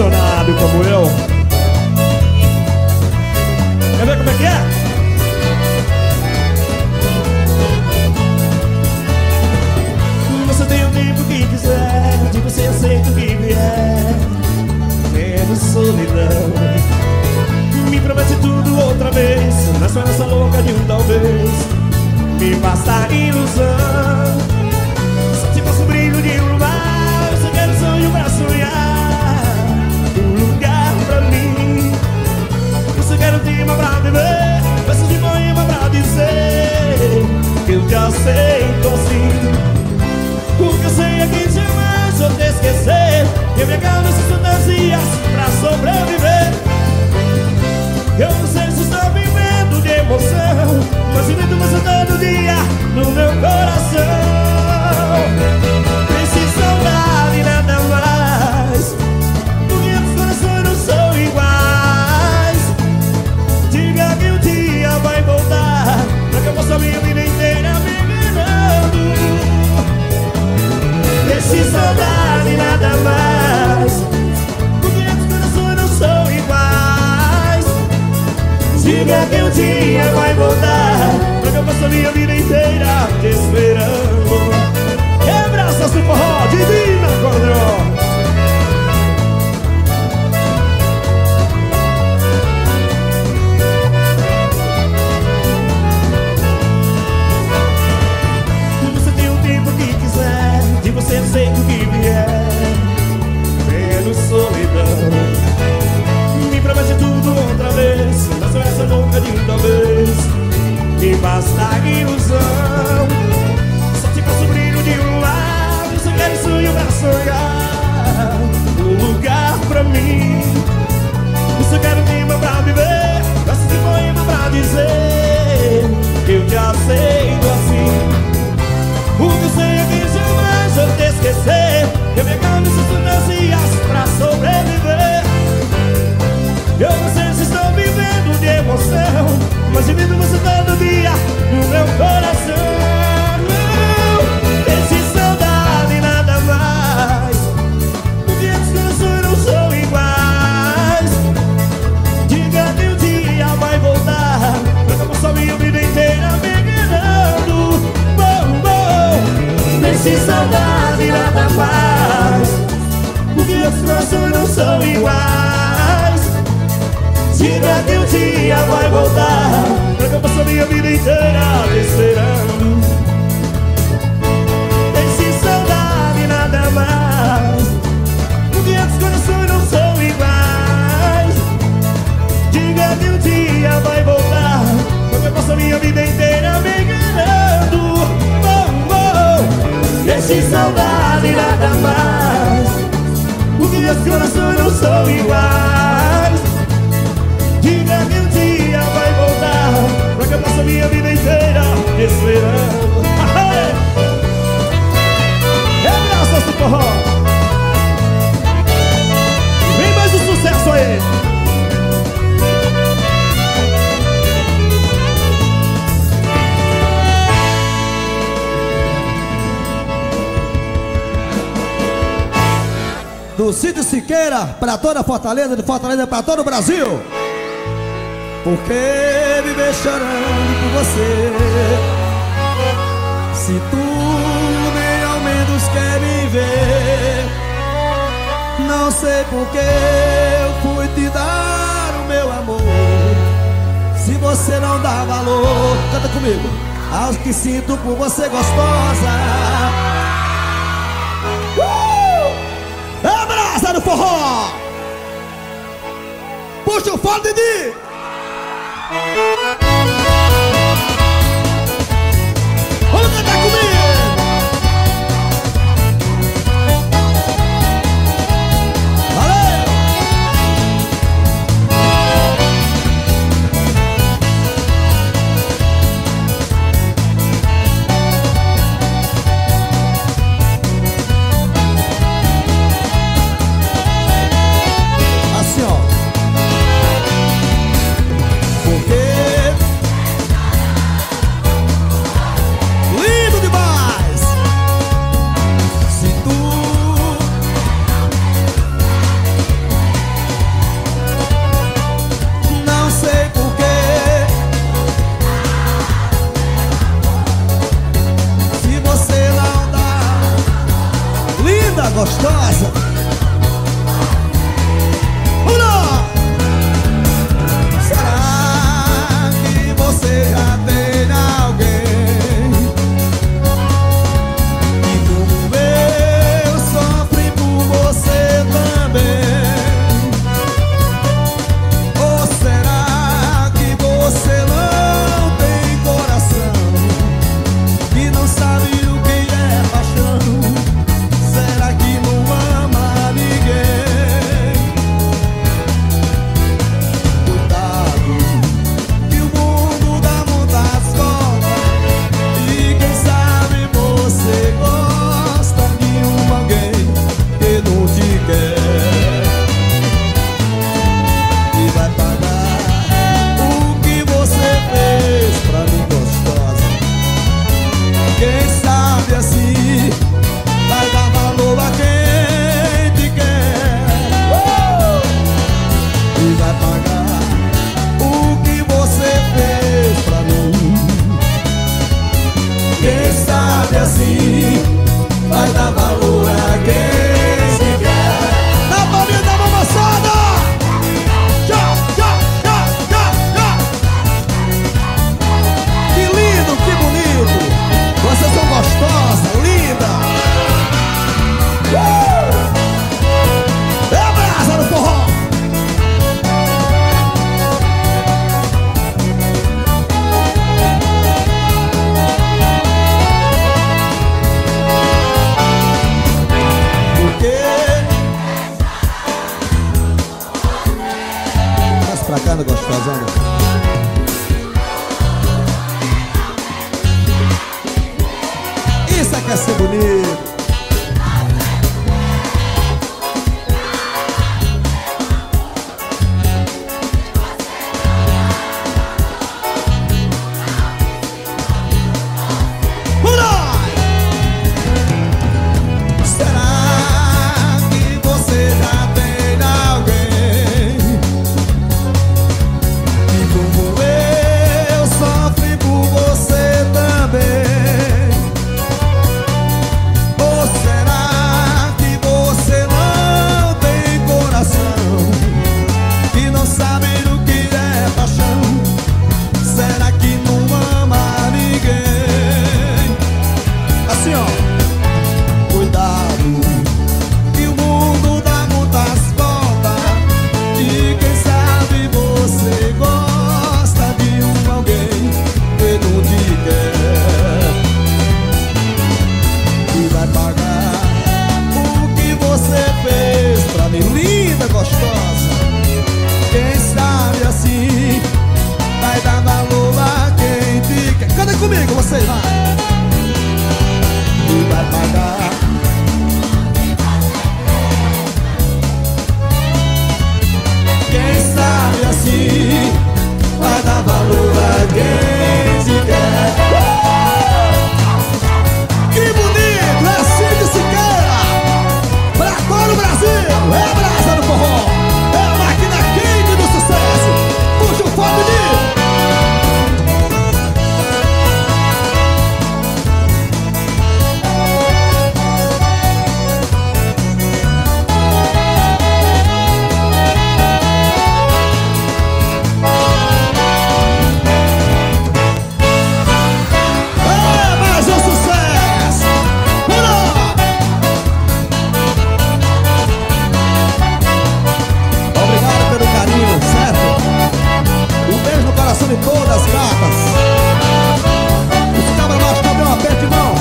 apaixonado como eu. Quer ver como é que é? Você tem o tempo que quiser, de você aceita o que vier, menos solidão. Me promete tudo outra vez, na esperança louca de um talvez. Me basta a ilusão, só te faço o brilho de um luar. Eu só quero um sonho pra sonhar, um lugar pra mim. Eu só quero um clima pra beber, versos de poema pra dizer que eu te aceito assim. O que eu sei é que te amar, só te esquecer. Eu me acalmo nessas fantasias pra sobreviver. Eu não sei se estou vivendo de emoção, mas sinto você todo dia no meu coração. Preciso saudade e nada mais, porque os corações não são iguais. Diga que um dia vai voltar, pra que eu possa a minha vida inteira me enganando. Preciso saudade e nada mais, porque os corações não são iguais. Diga que um dia vai voltar, pra que eu passe a minha vida inteira te esperando. Quebra-se do forró, divina cordão. Você tem o tempo que quiser, de você aceita o que vier, menos solidão. Me promete tudo outra vez, na esperança louca de uma vez. Me basta a ilusão, só te faço o brilho de um lado. Eu só quero sonho pra sonhar, um lugar pra mim. Eu só quero um clima pra viver, versos de poema pra dizer que eu te aceito assim. O que eu sei é que jamais eu te esquecer. Eu me acalmo nessas fantasias pra sobreviver. Eu não sei se estou vivendo de emoção, mas divido você todo dia no meu coração. Esse saudade e nada mais, porque as corações não são iguais. Diga que um dia vai voltar, pra que eu passe a minha vida inteira me enganando. Bom, bom. Esse saudade e nada mais, porque as corações não são iguais. Diga que um dia vai voltar, pra que eu passe a minha vida inteira te esperando. Esse saudade e nada mais, porque os corações não são iguais. Diga que um dia vai voltar, pra que eu passe a minha vida inteira me enganando. Oh, oh. Esse saudade e nada mais, porque os corações não são iguais. Diga que um dia vai voltar, pra que eu passe a minha vida inteira te esperando. Rebraças do forró. Vem mais um sucesso aí. Do Cid Siqueira pra toda Fortaleza, de Fortaleza pra todo o Brasil. Por que viver chorando por você, se tu nem ao menos quer me ver? Não sei por que eu fui te dar o meu amor, se você não dá valor. Canta comigo. Aos que sinto por você gostosa. Uh! Abraça no forró. Puxa o fone, Didi. Vamos cantar comigo. Valeu. Assim, ó. gostosa. Será que você já tem alguém que como eu sofre por você também? Ou será que você não tem coração, que não sabe o que é paixão? Será que não ama ninguém? Cuidado, que o mundo dá muitas voltas, e quem sabe você gosta de um alguém que não te quer e vai pagar o que você fez pra mim, gostosa. Quem sabe assim vai dar valor a quem te quer uh! e vai pagar o que você fez pra mim. Quem sabe assim vai dar valor a quem te quer. Na palminha da mão moçada! Tchau, tchau, tchau, tchau, tchau. Que lindo, que bonito! Vocês são gostosas, linda! Uh! É a brasa no forró! Por quê? Passa pra cá, gostosona. Isso é que é ser bonito. Será que você já tem alguém que como eu sofre por você também? Ou será que você não tem coração, que não sabe o que é paixão? Será que não ama ninguém? Assim, ó. Cuidado, que o mundo dá muitas voltas, e quem sabe você gosta de um alguém que não te quer e vai pagar o que você fez pra mim, linda, gostosa. Quem sabe assim vai dar valor a quem te quer. Canta comigo, vocês vai. E vai pagar. Quem sabe assim vai dar valor a quem te quer. Que bonito! É Cid Siqueira pra todo o Brasil. É a brasa do forró, é a máquina quente do sucesso. Puxa o fogo de... de todas as gatas. Os cabras machos também, uma pé de mão.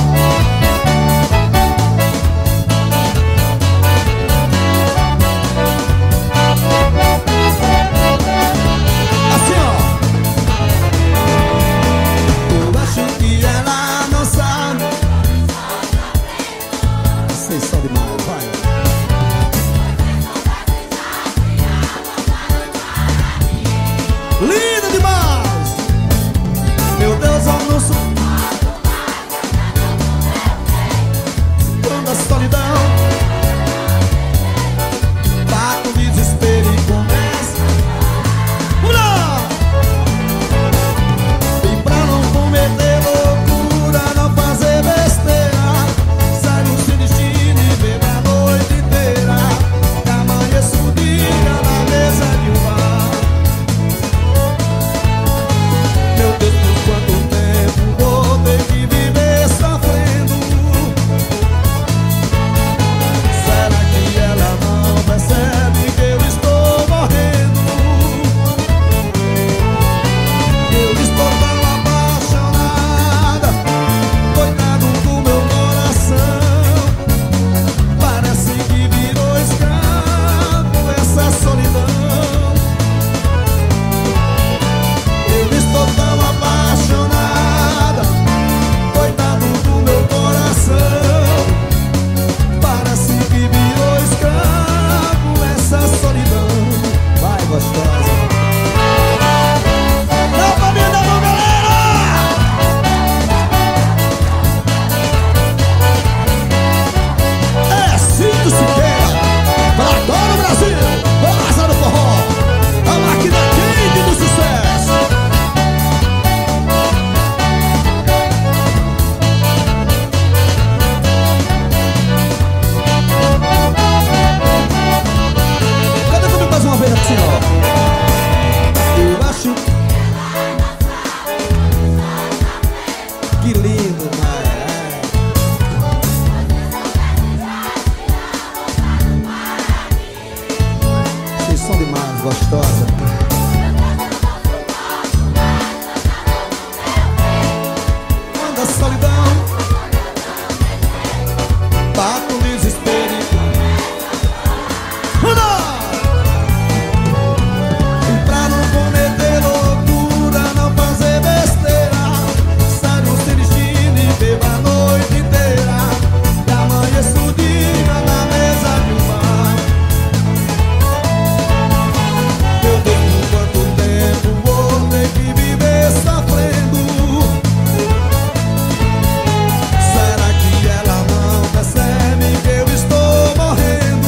Assim, ó. Eu acho que ela não sabe. Vocês são demais, vai. Linda demais! Meu Deus, eu não sou. Quando a solidão bate o desespero e começa. Vamos lá! E pra não cometer loucura, não fazer besteira, sai no seu destino e vê pra noite. gostosa. Quando a solidão bate um desespero, pra não cometer loucura, não fazer besteira, sai no seu destino e beba a noite inteira, e amanheça o dia na mesa de um bar. Meu Deus, quanto tempo vou ter que viver sofrendo? Será que ela não percebe que eu estou morrendo?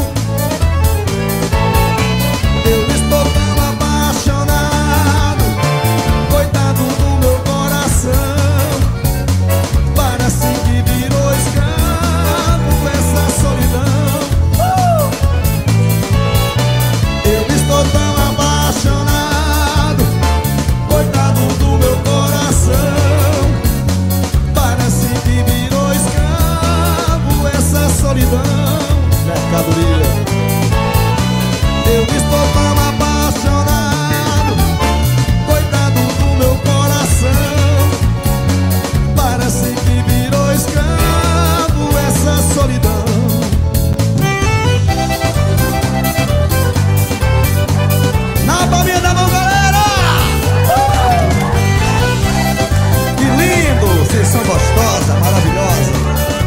Eu estou tão apaixonado, coitado do meu coração, parece que virou escravo essa solidão. uh! Eu estou tão apaixonado, coitado do meu coração, parece que virou escravo essa solidão. Mercadoria. Eu estou tão apaixonado, coitado do meu coração, parece que virou escravo essa solidão. Na palminha da mão, galera! Que lindo! Vocês são gostosas, maravilhosas.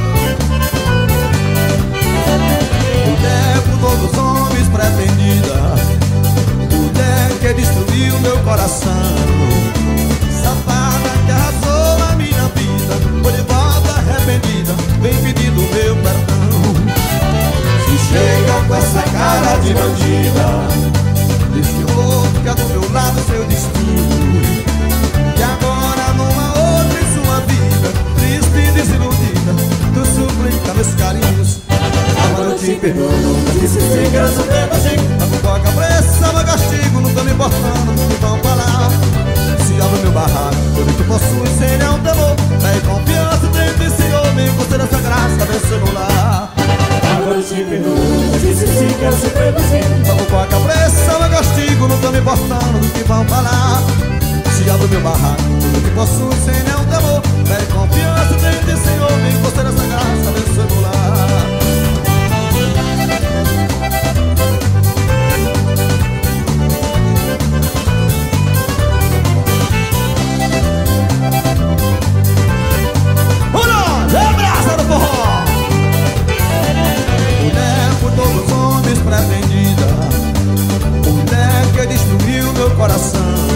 Mulher por todos os homens pretendida, mulher que destruiu meu coração, safada que arrasou a minha vida, foi de volta arrependida, vem pedindo meu perdão. Se chega com essa cara de bandida, diz que o outro quer do meu lado seu destino, e agora numa outra em sua vida, triste e desiludida, tu suplica meus carinhos. Agora eu te perdoo, mas disse sim, quero saber mais gente. A fofoca pressa, meu castigo, não tô me importando do que vão falar. Se abre meu barraco, tudo que possui sem nenhum temor, é confiança dentro desse homem, você dessa graça, meu celular. Agora eu te perdoo, mas disse sim, quero saber mais gente. A fofoca pressa, meu castigo, não tô me importando do que vão falar. Se abre meu barraco, tudo que possui sem nenhum temor, é confiança dentro desse homem, você dessa graça, meu celular. Pretendida, mulher que destruiu meu coração,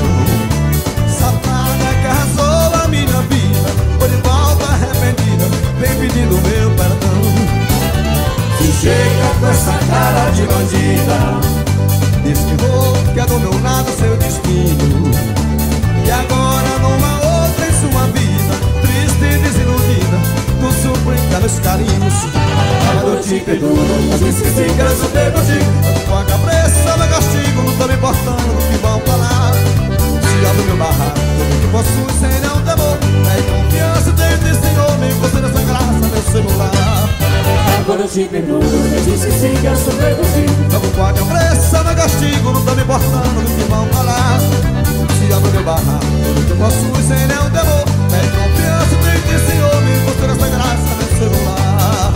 safada que arrasou a minha vida, foi de volta arrependida, vem pedindo meu perdão. Se chega com essa cara de bandida, diz que vou, que é do meu lado seu destino, e agora numa outra em sua vida, triste e desiludida, tu suplica meus carinhos. Agora eu te perdoo, mas esqueci, quero saber contigo. Com a cabeça no castigo, não tô me importando do que vão falar. Se abre meu barraco, tudo que possui sem nenhum temor, é confiança dentro desse homem, você nessa graça, meu celular. Agora eu te perdoo, mas esqueci, quero saber contigo. Com a cabeça no castigo, não tô me importando do que vão falar. Se abre meu barraco, tudo que possui sem nenhum temor, é confiança dentro desse homem, você nessa graça, meu celular.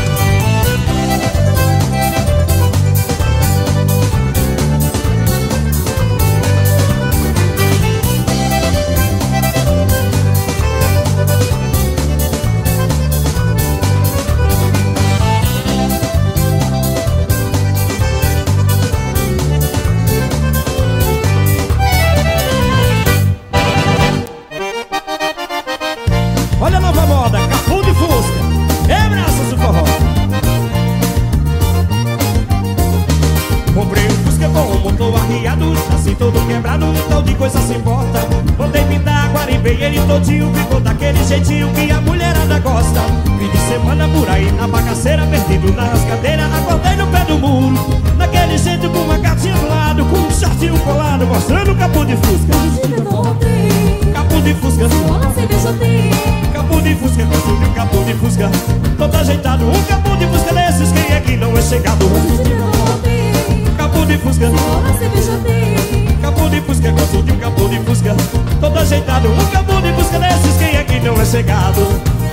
Olha a nova moda, Capu de Fusca, é braços do forró. Comprei um Fusca com o motor arriado, assim todo quebrado, tal de coisa se importa. Botei pintar, guarimbei ele todinho, ficou daquele jeitinho que a mulherada gosta. Fim de semana por aí na bagaceira, perdido na rascadeira, acordei no pé do muro, daquele jeito com uma gatinha do lado, com um shortinho colado, mostrando o Capu de Fusca. Capu de Fusca, Capu de Fusca, construiu um Capu de Fusca, todo ajeitado, um Capu de Fusca desses, quem é que não é chegado? Capu de Fusca, chegado.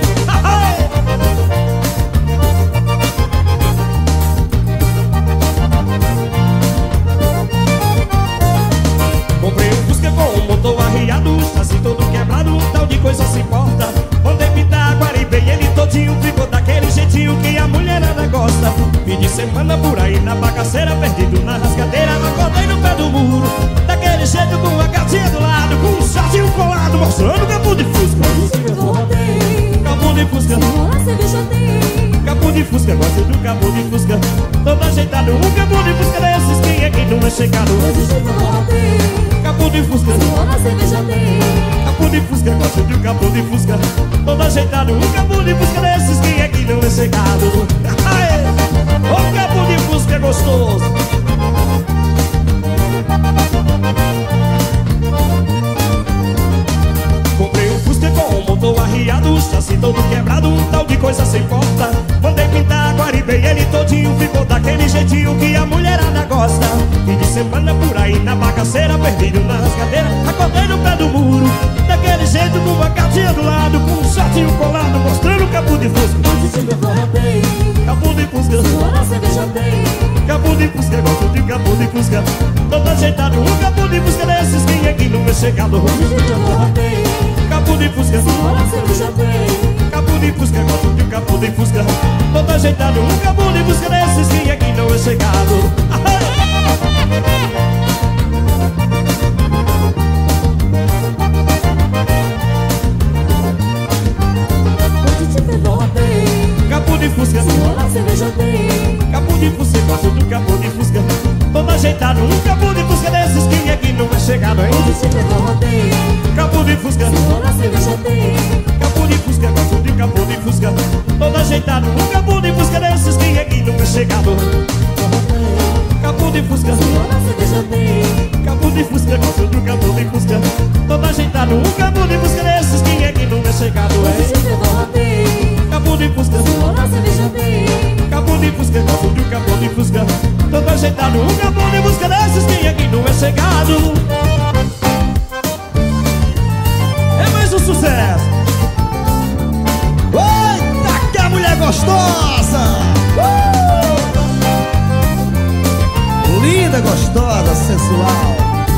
Comprei um Fusca com um motor arriado, chassi todo quebrado, tal de coisa se importa. Mandei pintar, guaribei ele todinho, ficou daquele jeitinho que a mulherada gosta. Fim de semana por aí na bagaceira, perdido na rascadeira, acordei no pé do muro, daquele jeito com a gatinha do lado, com um shortinho colado, mostrando o capô de Fusca. Capô de Fusca, capô de Fusca, gosto do capô de Fusca, todo ajeitado, um capô de Fusca desses, quem é que não é chegado? Capô de Fusca, capô de Fusca, gosto do capô de Fusca, todo ajeitado, um capô de Fusca desses, quem é que não é chegado? O capô de Fusca é gostoso. Comprei um Fusca com um motor arriado, chassi todo quebrado, um tal de coisa sem porta. Mandei pintar, guaribei ele todinho, ficou daquele jeitinho que a mulherada gosta. Fim de semana por aí na bagaceira, perdido na rascadeira, acordei no pé do muro, daquele jeito com uma gatinha do lado, com um shortinho colado, mostrando o capô de Fusca. Capô de Fusca, capô de Fusca, gosto de capô de Fusca, todo ajeitado, um capô de Fusca desses, quem é que não é chegado? Capô de Fusca, capô de Fusca, gosto de capô de Fusca, todo ajeitado, um capô de Fusca desses, quem é que não é chegado? Capô de Fusca, capô de Fusca, gosto do capô de Fusca, todo ajeitado, um capô de Fusca desses, quem é que não é chegado, hein? Capô de Fusca, capô de Fusca, gosto do capô de Fusca, todo ajeitado, um capô de Fusca desses, quem é que não é chegado? Capô de Fusca, capô de Fusca, gosto do capô de Fusca, todo ajeitado, um capô de Fusca desses, quem é que não é chegado, hein? Capô de Fusca, capô de Fusca, gosto do capô de Fusca, todo ajeitado, um capô de Fusca desses, quem é que não é chegado? É mais um sucesso. Eita, que a mulher gostosa! Uh! Linda, gostosa, sensual.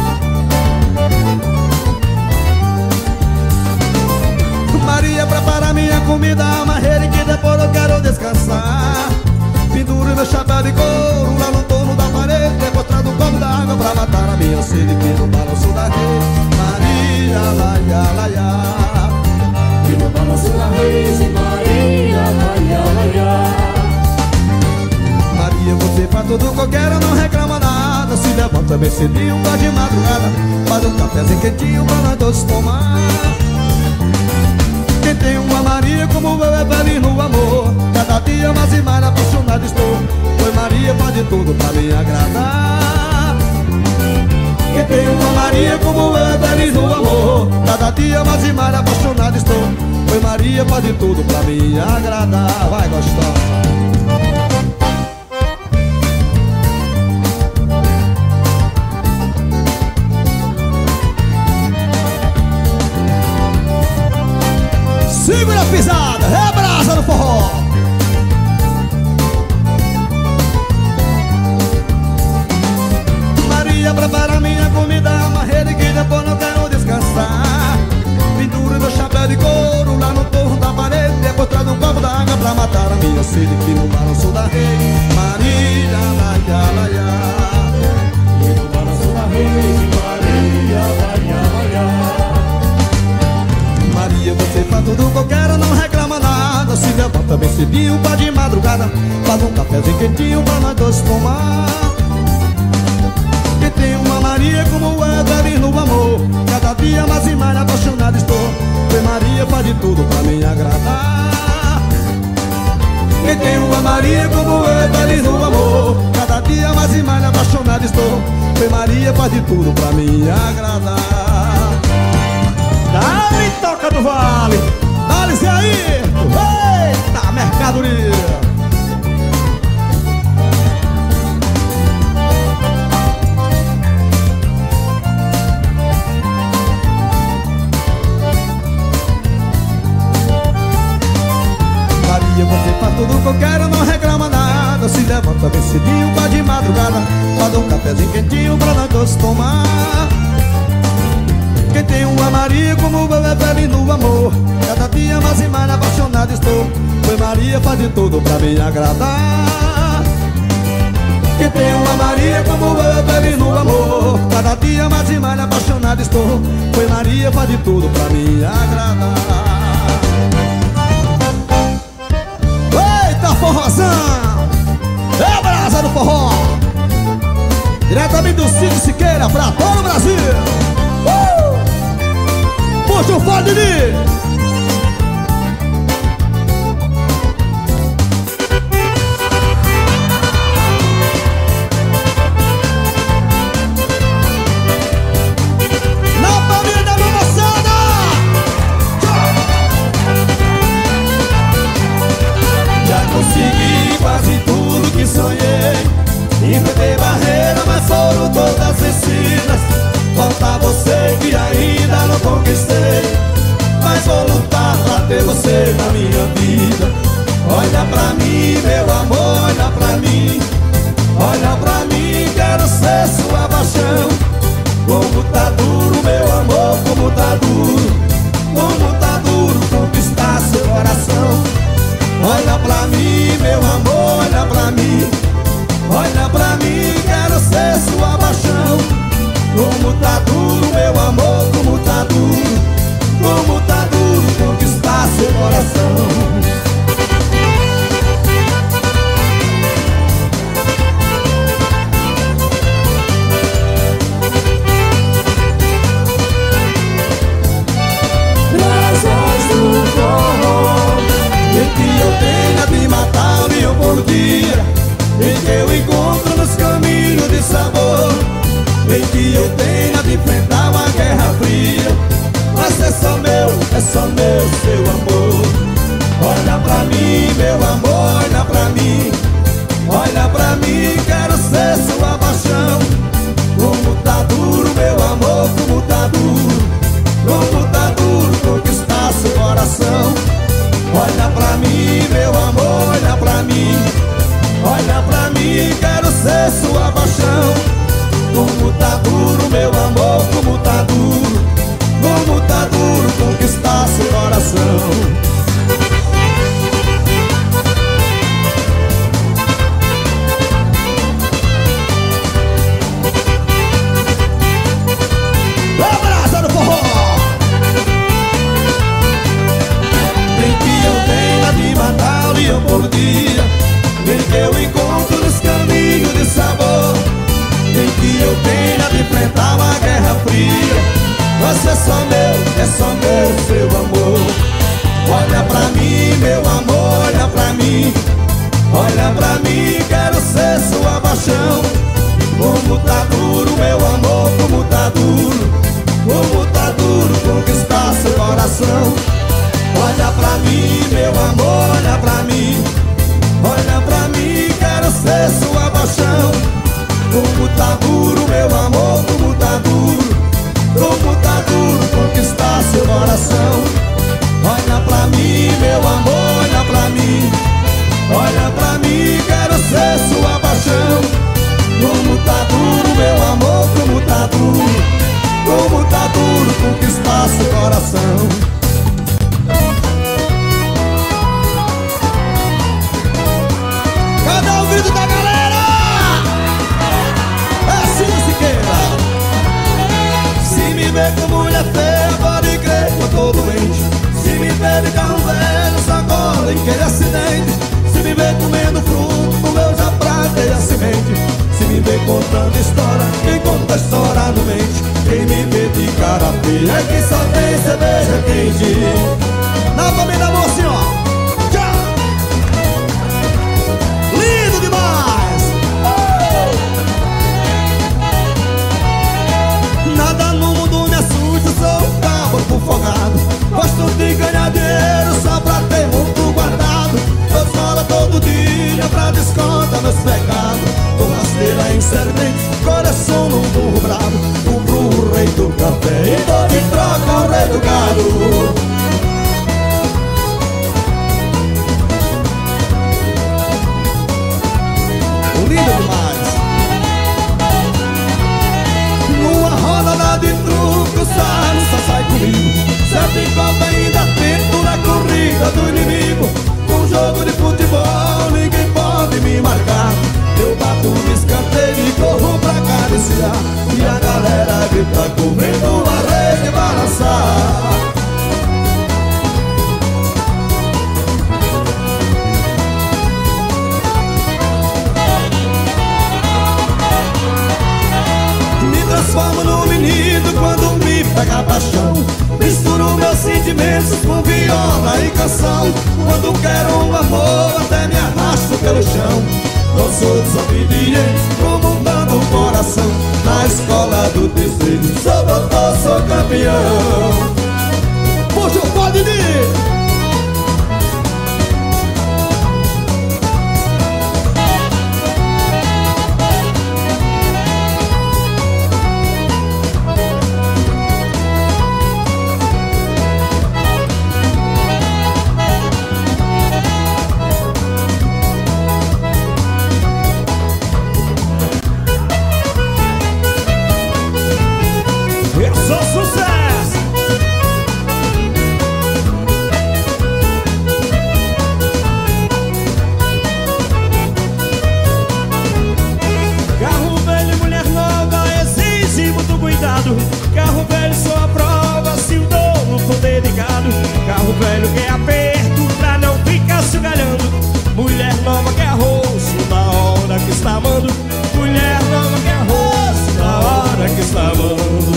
Maria, prepara minha comida, amarreira que depois eu quero descansar. Penduro meu chapéu de couro lá no torno da parede, depois trago um copo d'água pra matar a minha sede que no balanço da rede. Maria, laia, laia, E no balanço da rede, Maria, laia, laia. Maria, você faz tudo que eu quero, não reclama nada. Se levanta bem cedinho, gosta de madrugada, faz um cafezinho quentinho pra nós dois tomar. Quem tem uma Maria como eu é feliz no amor, cada dia mais e mais apaixonado estou, pois Maria faz de tudo pra me agradar. Quem tem uma Maria como eu é feliz no amor, cada dia mais e mais apaixonado estou, pois Maria faz de tudo pra me agradar. Vai, gostosa. Segura a pisada, é a brasa no forró. Maria, prepara minha comida, amarreira que depois não quero descansar. Pendura meu chapéu de couro lá no torno da parede, depois trago um copo d'água pra matar a minha sede que no balanço da rede. Maria, laia, laia, E no balanço da rede, Maria, laia, laia. Maria, você faz tudo que eu quero, não reclama nada. Se levanta bem cedinho, vai de madrugada, faz um cafezinho quentinho pra nós dois tomar. Quem tem uma Maria como é feliz no amor, cada dia mais e mais apaixonado estou, pois Maria faz de tudo pra me agradar. Quem tem uma Maria como é feliz no amor, cada dia mais e mais apaixonado estou, pois Maria faz de tudo pra me agradar. Dá-lhe toca do vale. Dá-lhe aí! Eita, mercadoria! cafezinho quentinho pra não acostumar. Quem tem uma Maria como bebê bebe no amor. Cada dia mais e mais apaixonado estou. Foi Maria faz de tudo pra me agradar. Quem tem uma Maria como bebê bebe no amor. Cada dia mais e mais apaixonado estou. Foi Maria faz de tudo pra me agradar. Eita forrozão! É brasa do forró! Diretamente do Cid Siqueira pra todo o Brasil! Uh! Puxa o fone de mim! Na família da moçada! Já consegui quase tudo que sonhei. Enfrentei barreira, mas foram todas vencidas. Falta você que ainda não conquistei, mas vou lutar pra ter você na minha vida. Olha pra mim, meu amor, olha pra mim. Olha pra mim, quero ser sua paixão. Como tá duro, meu amor, como tá duro. Como tá duro conquistar seu coração. Olha pra mim, meu amor, olha pra mim. Olha pra mim, quero ser sua paixão. Como tá duro, meu amor, como tá duro. Como tá duro conquistar seu coração. Brasas do forró, em que eu tenha de matar o meu por dia, em que eu encontro nos caminhos de sabor, em que eu tenha de enfrentar uma guerra fria. Mas é só meu, é só meu, seu amor. Olha pra mim, meu amor, olha pra mim. Olha pra mim, quero ser sua paixão. Como tá duro, meu amor, como tá duro. Como tá duro conquistar seu coração. Olha pra mim, meu amor, olha pra mim. Olha pra mim, quero ser sua paixão. Como tá duro, meu amor, como tá duro. Como tá duro conquistar seu coração. Abraça do forró! Em que eu tenha de matar o leão por dia, em que eu encontro nos caminhos de sabor, em que eu tenha de enfrentar uma guerra fria. Você é só meu, é só meu, seu amor. Olha pra mim, meu amor, olha pra mim. Olha pra mim, quero ser sua paixão. Como tá duro, meu amor, como tá duro. Como tá duro conquistar seu coração. Olha pra mim, meu amor, olha pra mim. Olha pra mim, quero ser sua paixão. Como tá duro, meu amor, como tá duro. Como tá duro conquistar seu coração. Olha pra mim, meu amor, olha pra mim. Olha pra mim, quero ser sua paixão. Como tá duro, meu amor, como tá duro. Como tá duro conquistar seu coração. Cadê o grito da galera? É Cid Siqueira. Se me vê com mulher feia, pode crer que eu tô doente. Se me vê de carro velho, sacola em aquele acidente. Se me vê comendo fruto, meu já pratei a semente. Se me vê contando história, quem conta a história não mente. Quem me vê de cara feia é que só tem cerveja quente. Na família boa assim, ó. Tchau! Lindo demais! Oh! Nada no mundo me assusta, sou um caboclo folgado. Gosto de ganhar dinheiro só pra ter muito guardado. Eu esmola todo dia pra descontar meus pecados. Tô rasteira em servente, coração num burro bravo. Compro o rei do café e dou de troca o rei do gado. Lindo demais. de Copa ainda tento na corrida do inimigo. Um jogo de futebol ninguém pode me marcar. Eu bato no escanteio e corro pra acariciar. E a galera grita comendo a rede balançar. Transformo no menino quando me pega a paixão. Misturo meus sentimentos com viola e canção. Quando quero um amor até me arrasto pelo chão. Não sou desobediente como manda o coração. Na escola do desejo sou doutor, sou campeão. Puxa o pode ir! Carro velho só a prova se o dono for dedicado. Carro velho quer aperto pra não ficar se galhando. Mulher nova quer rosto na hora que está amando. Mulher nova quer rosto na hora que está amando.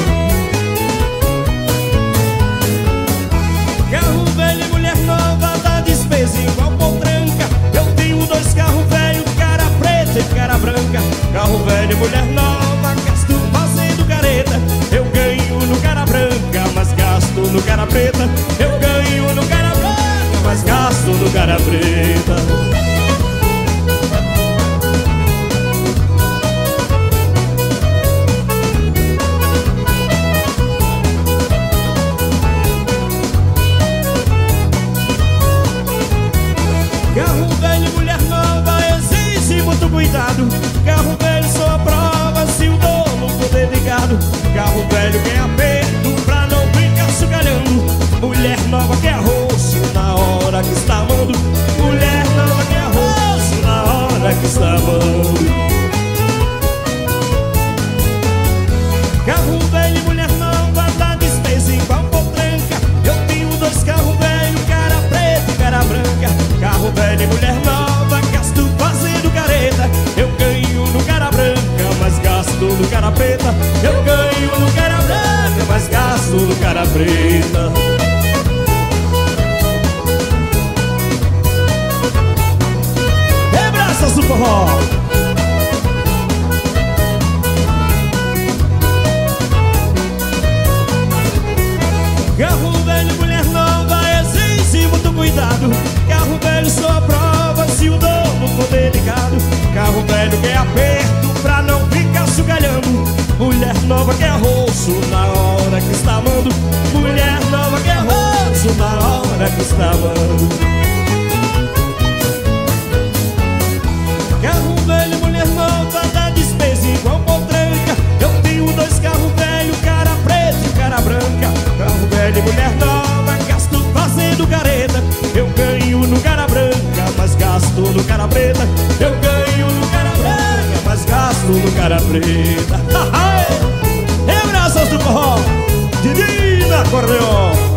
Carro velho e mulher nova dá despesa igual potranca. Eu tenho dois carros velhos, cara preta e cara branca. Carro velho e mulher nova, gasto fazendo careta. Eu ganho no cara branca, mas gasto no cara preta. Eu ganho no cara branca, mas gasto no cara preta. Carro velho, mulher nova, exige muito cuidado. Carro velho só a prova se o dono for dedicado. Carro velho quer aperto pra não ficar sugalhando. Mulher nova quer rosto na hora que está amando. Mulher nova quer rosto na hora que está amando. Carro velho, mulher nova dá despesa igual potranca. Eu tenho dois carros velhos, cara preta e cara branca. Carro velho e mulher nova, gasto fazendo careta. Eu ganho no cara branca, mas gasto no cara preta. Eu ganho no cara branca, mas gasto no cara preta. Rebraça do forró. Carro velho, mulher nova, exige muito cuidado. Carro velho só a prova se o dono for dedicado. Carro velho quer aperto pra não ficar sugalhando. Mulher nova quer rosto na hora que está amando. Mulher nova quer rosto na hora que está amando. Carro velho, mulher nova dá despesa igual potranca. Eu tenho dois carros velhos, cara preta e cara branca. Carro velho e mulher nova, gasto fazendo careta. Eu ganho no cara branca, mas gasto no cara preta. Eu ganho no cara branca, mas gasto no cara preta. Rebraças do forró, Didi na acordeon.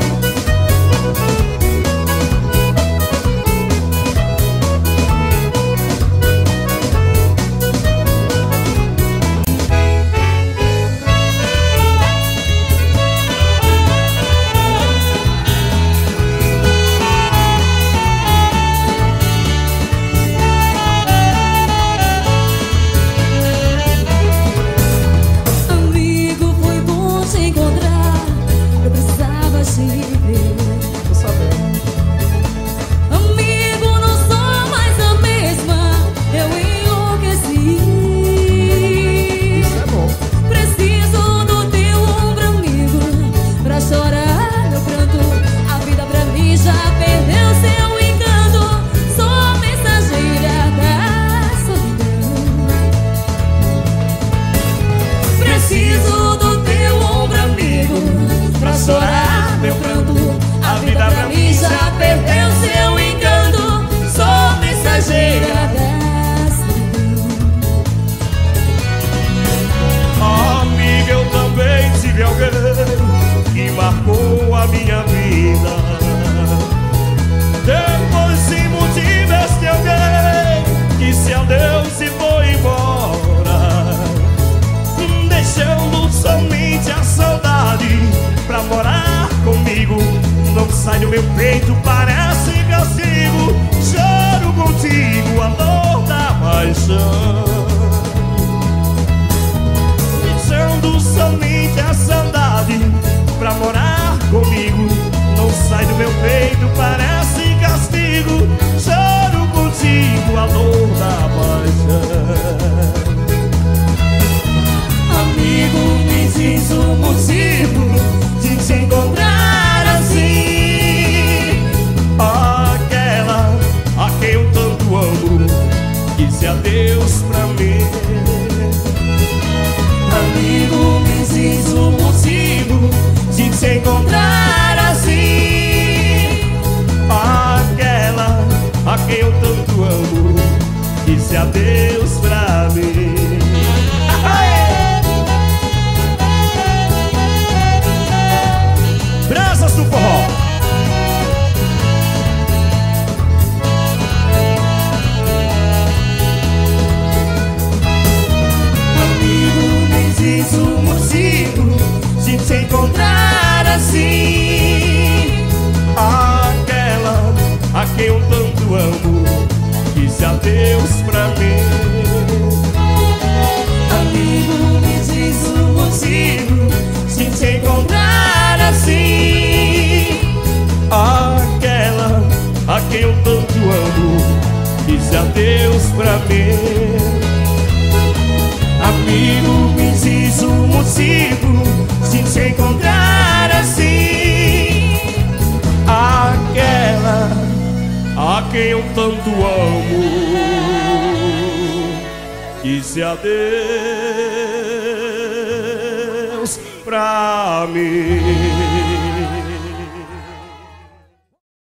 Amigo, foi bom te encontrar. Eu precisava te paixão, deixando somente a saudade pra morar comigo. Não sai do meu peito, parece castigo. Choro contigo a dor da paixão. Amigo, me diz o motivo de te encontrar assim. Aquela a quem eu tanto amo, disse adeus pra mim. Amigo, me diz o motivo de te encontrar assim. Aquela a quem eu tanto amo, disse adeus pra mim. Brasas do forró. Amigo, me diz o motivo de te encontrar assim. Aquela a quem eu tanto amo, disse adeus pra mim. Amigo, me diz o motivo de te encontrar assim. Aquela a quem eu tanto amo, disse adeus pra mim. Amigo, me diz o motivo de te encontrar assim. Aquela a quem eu tanto amo, disse adeus pra mim.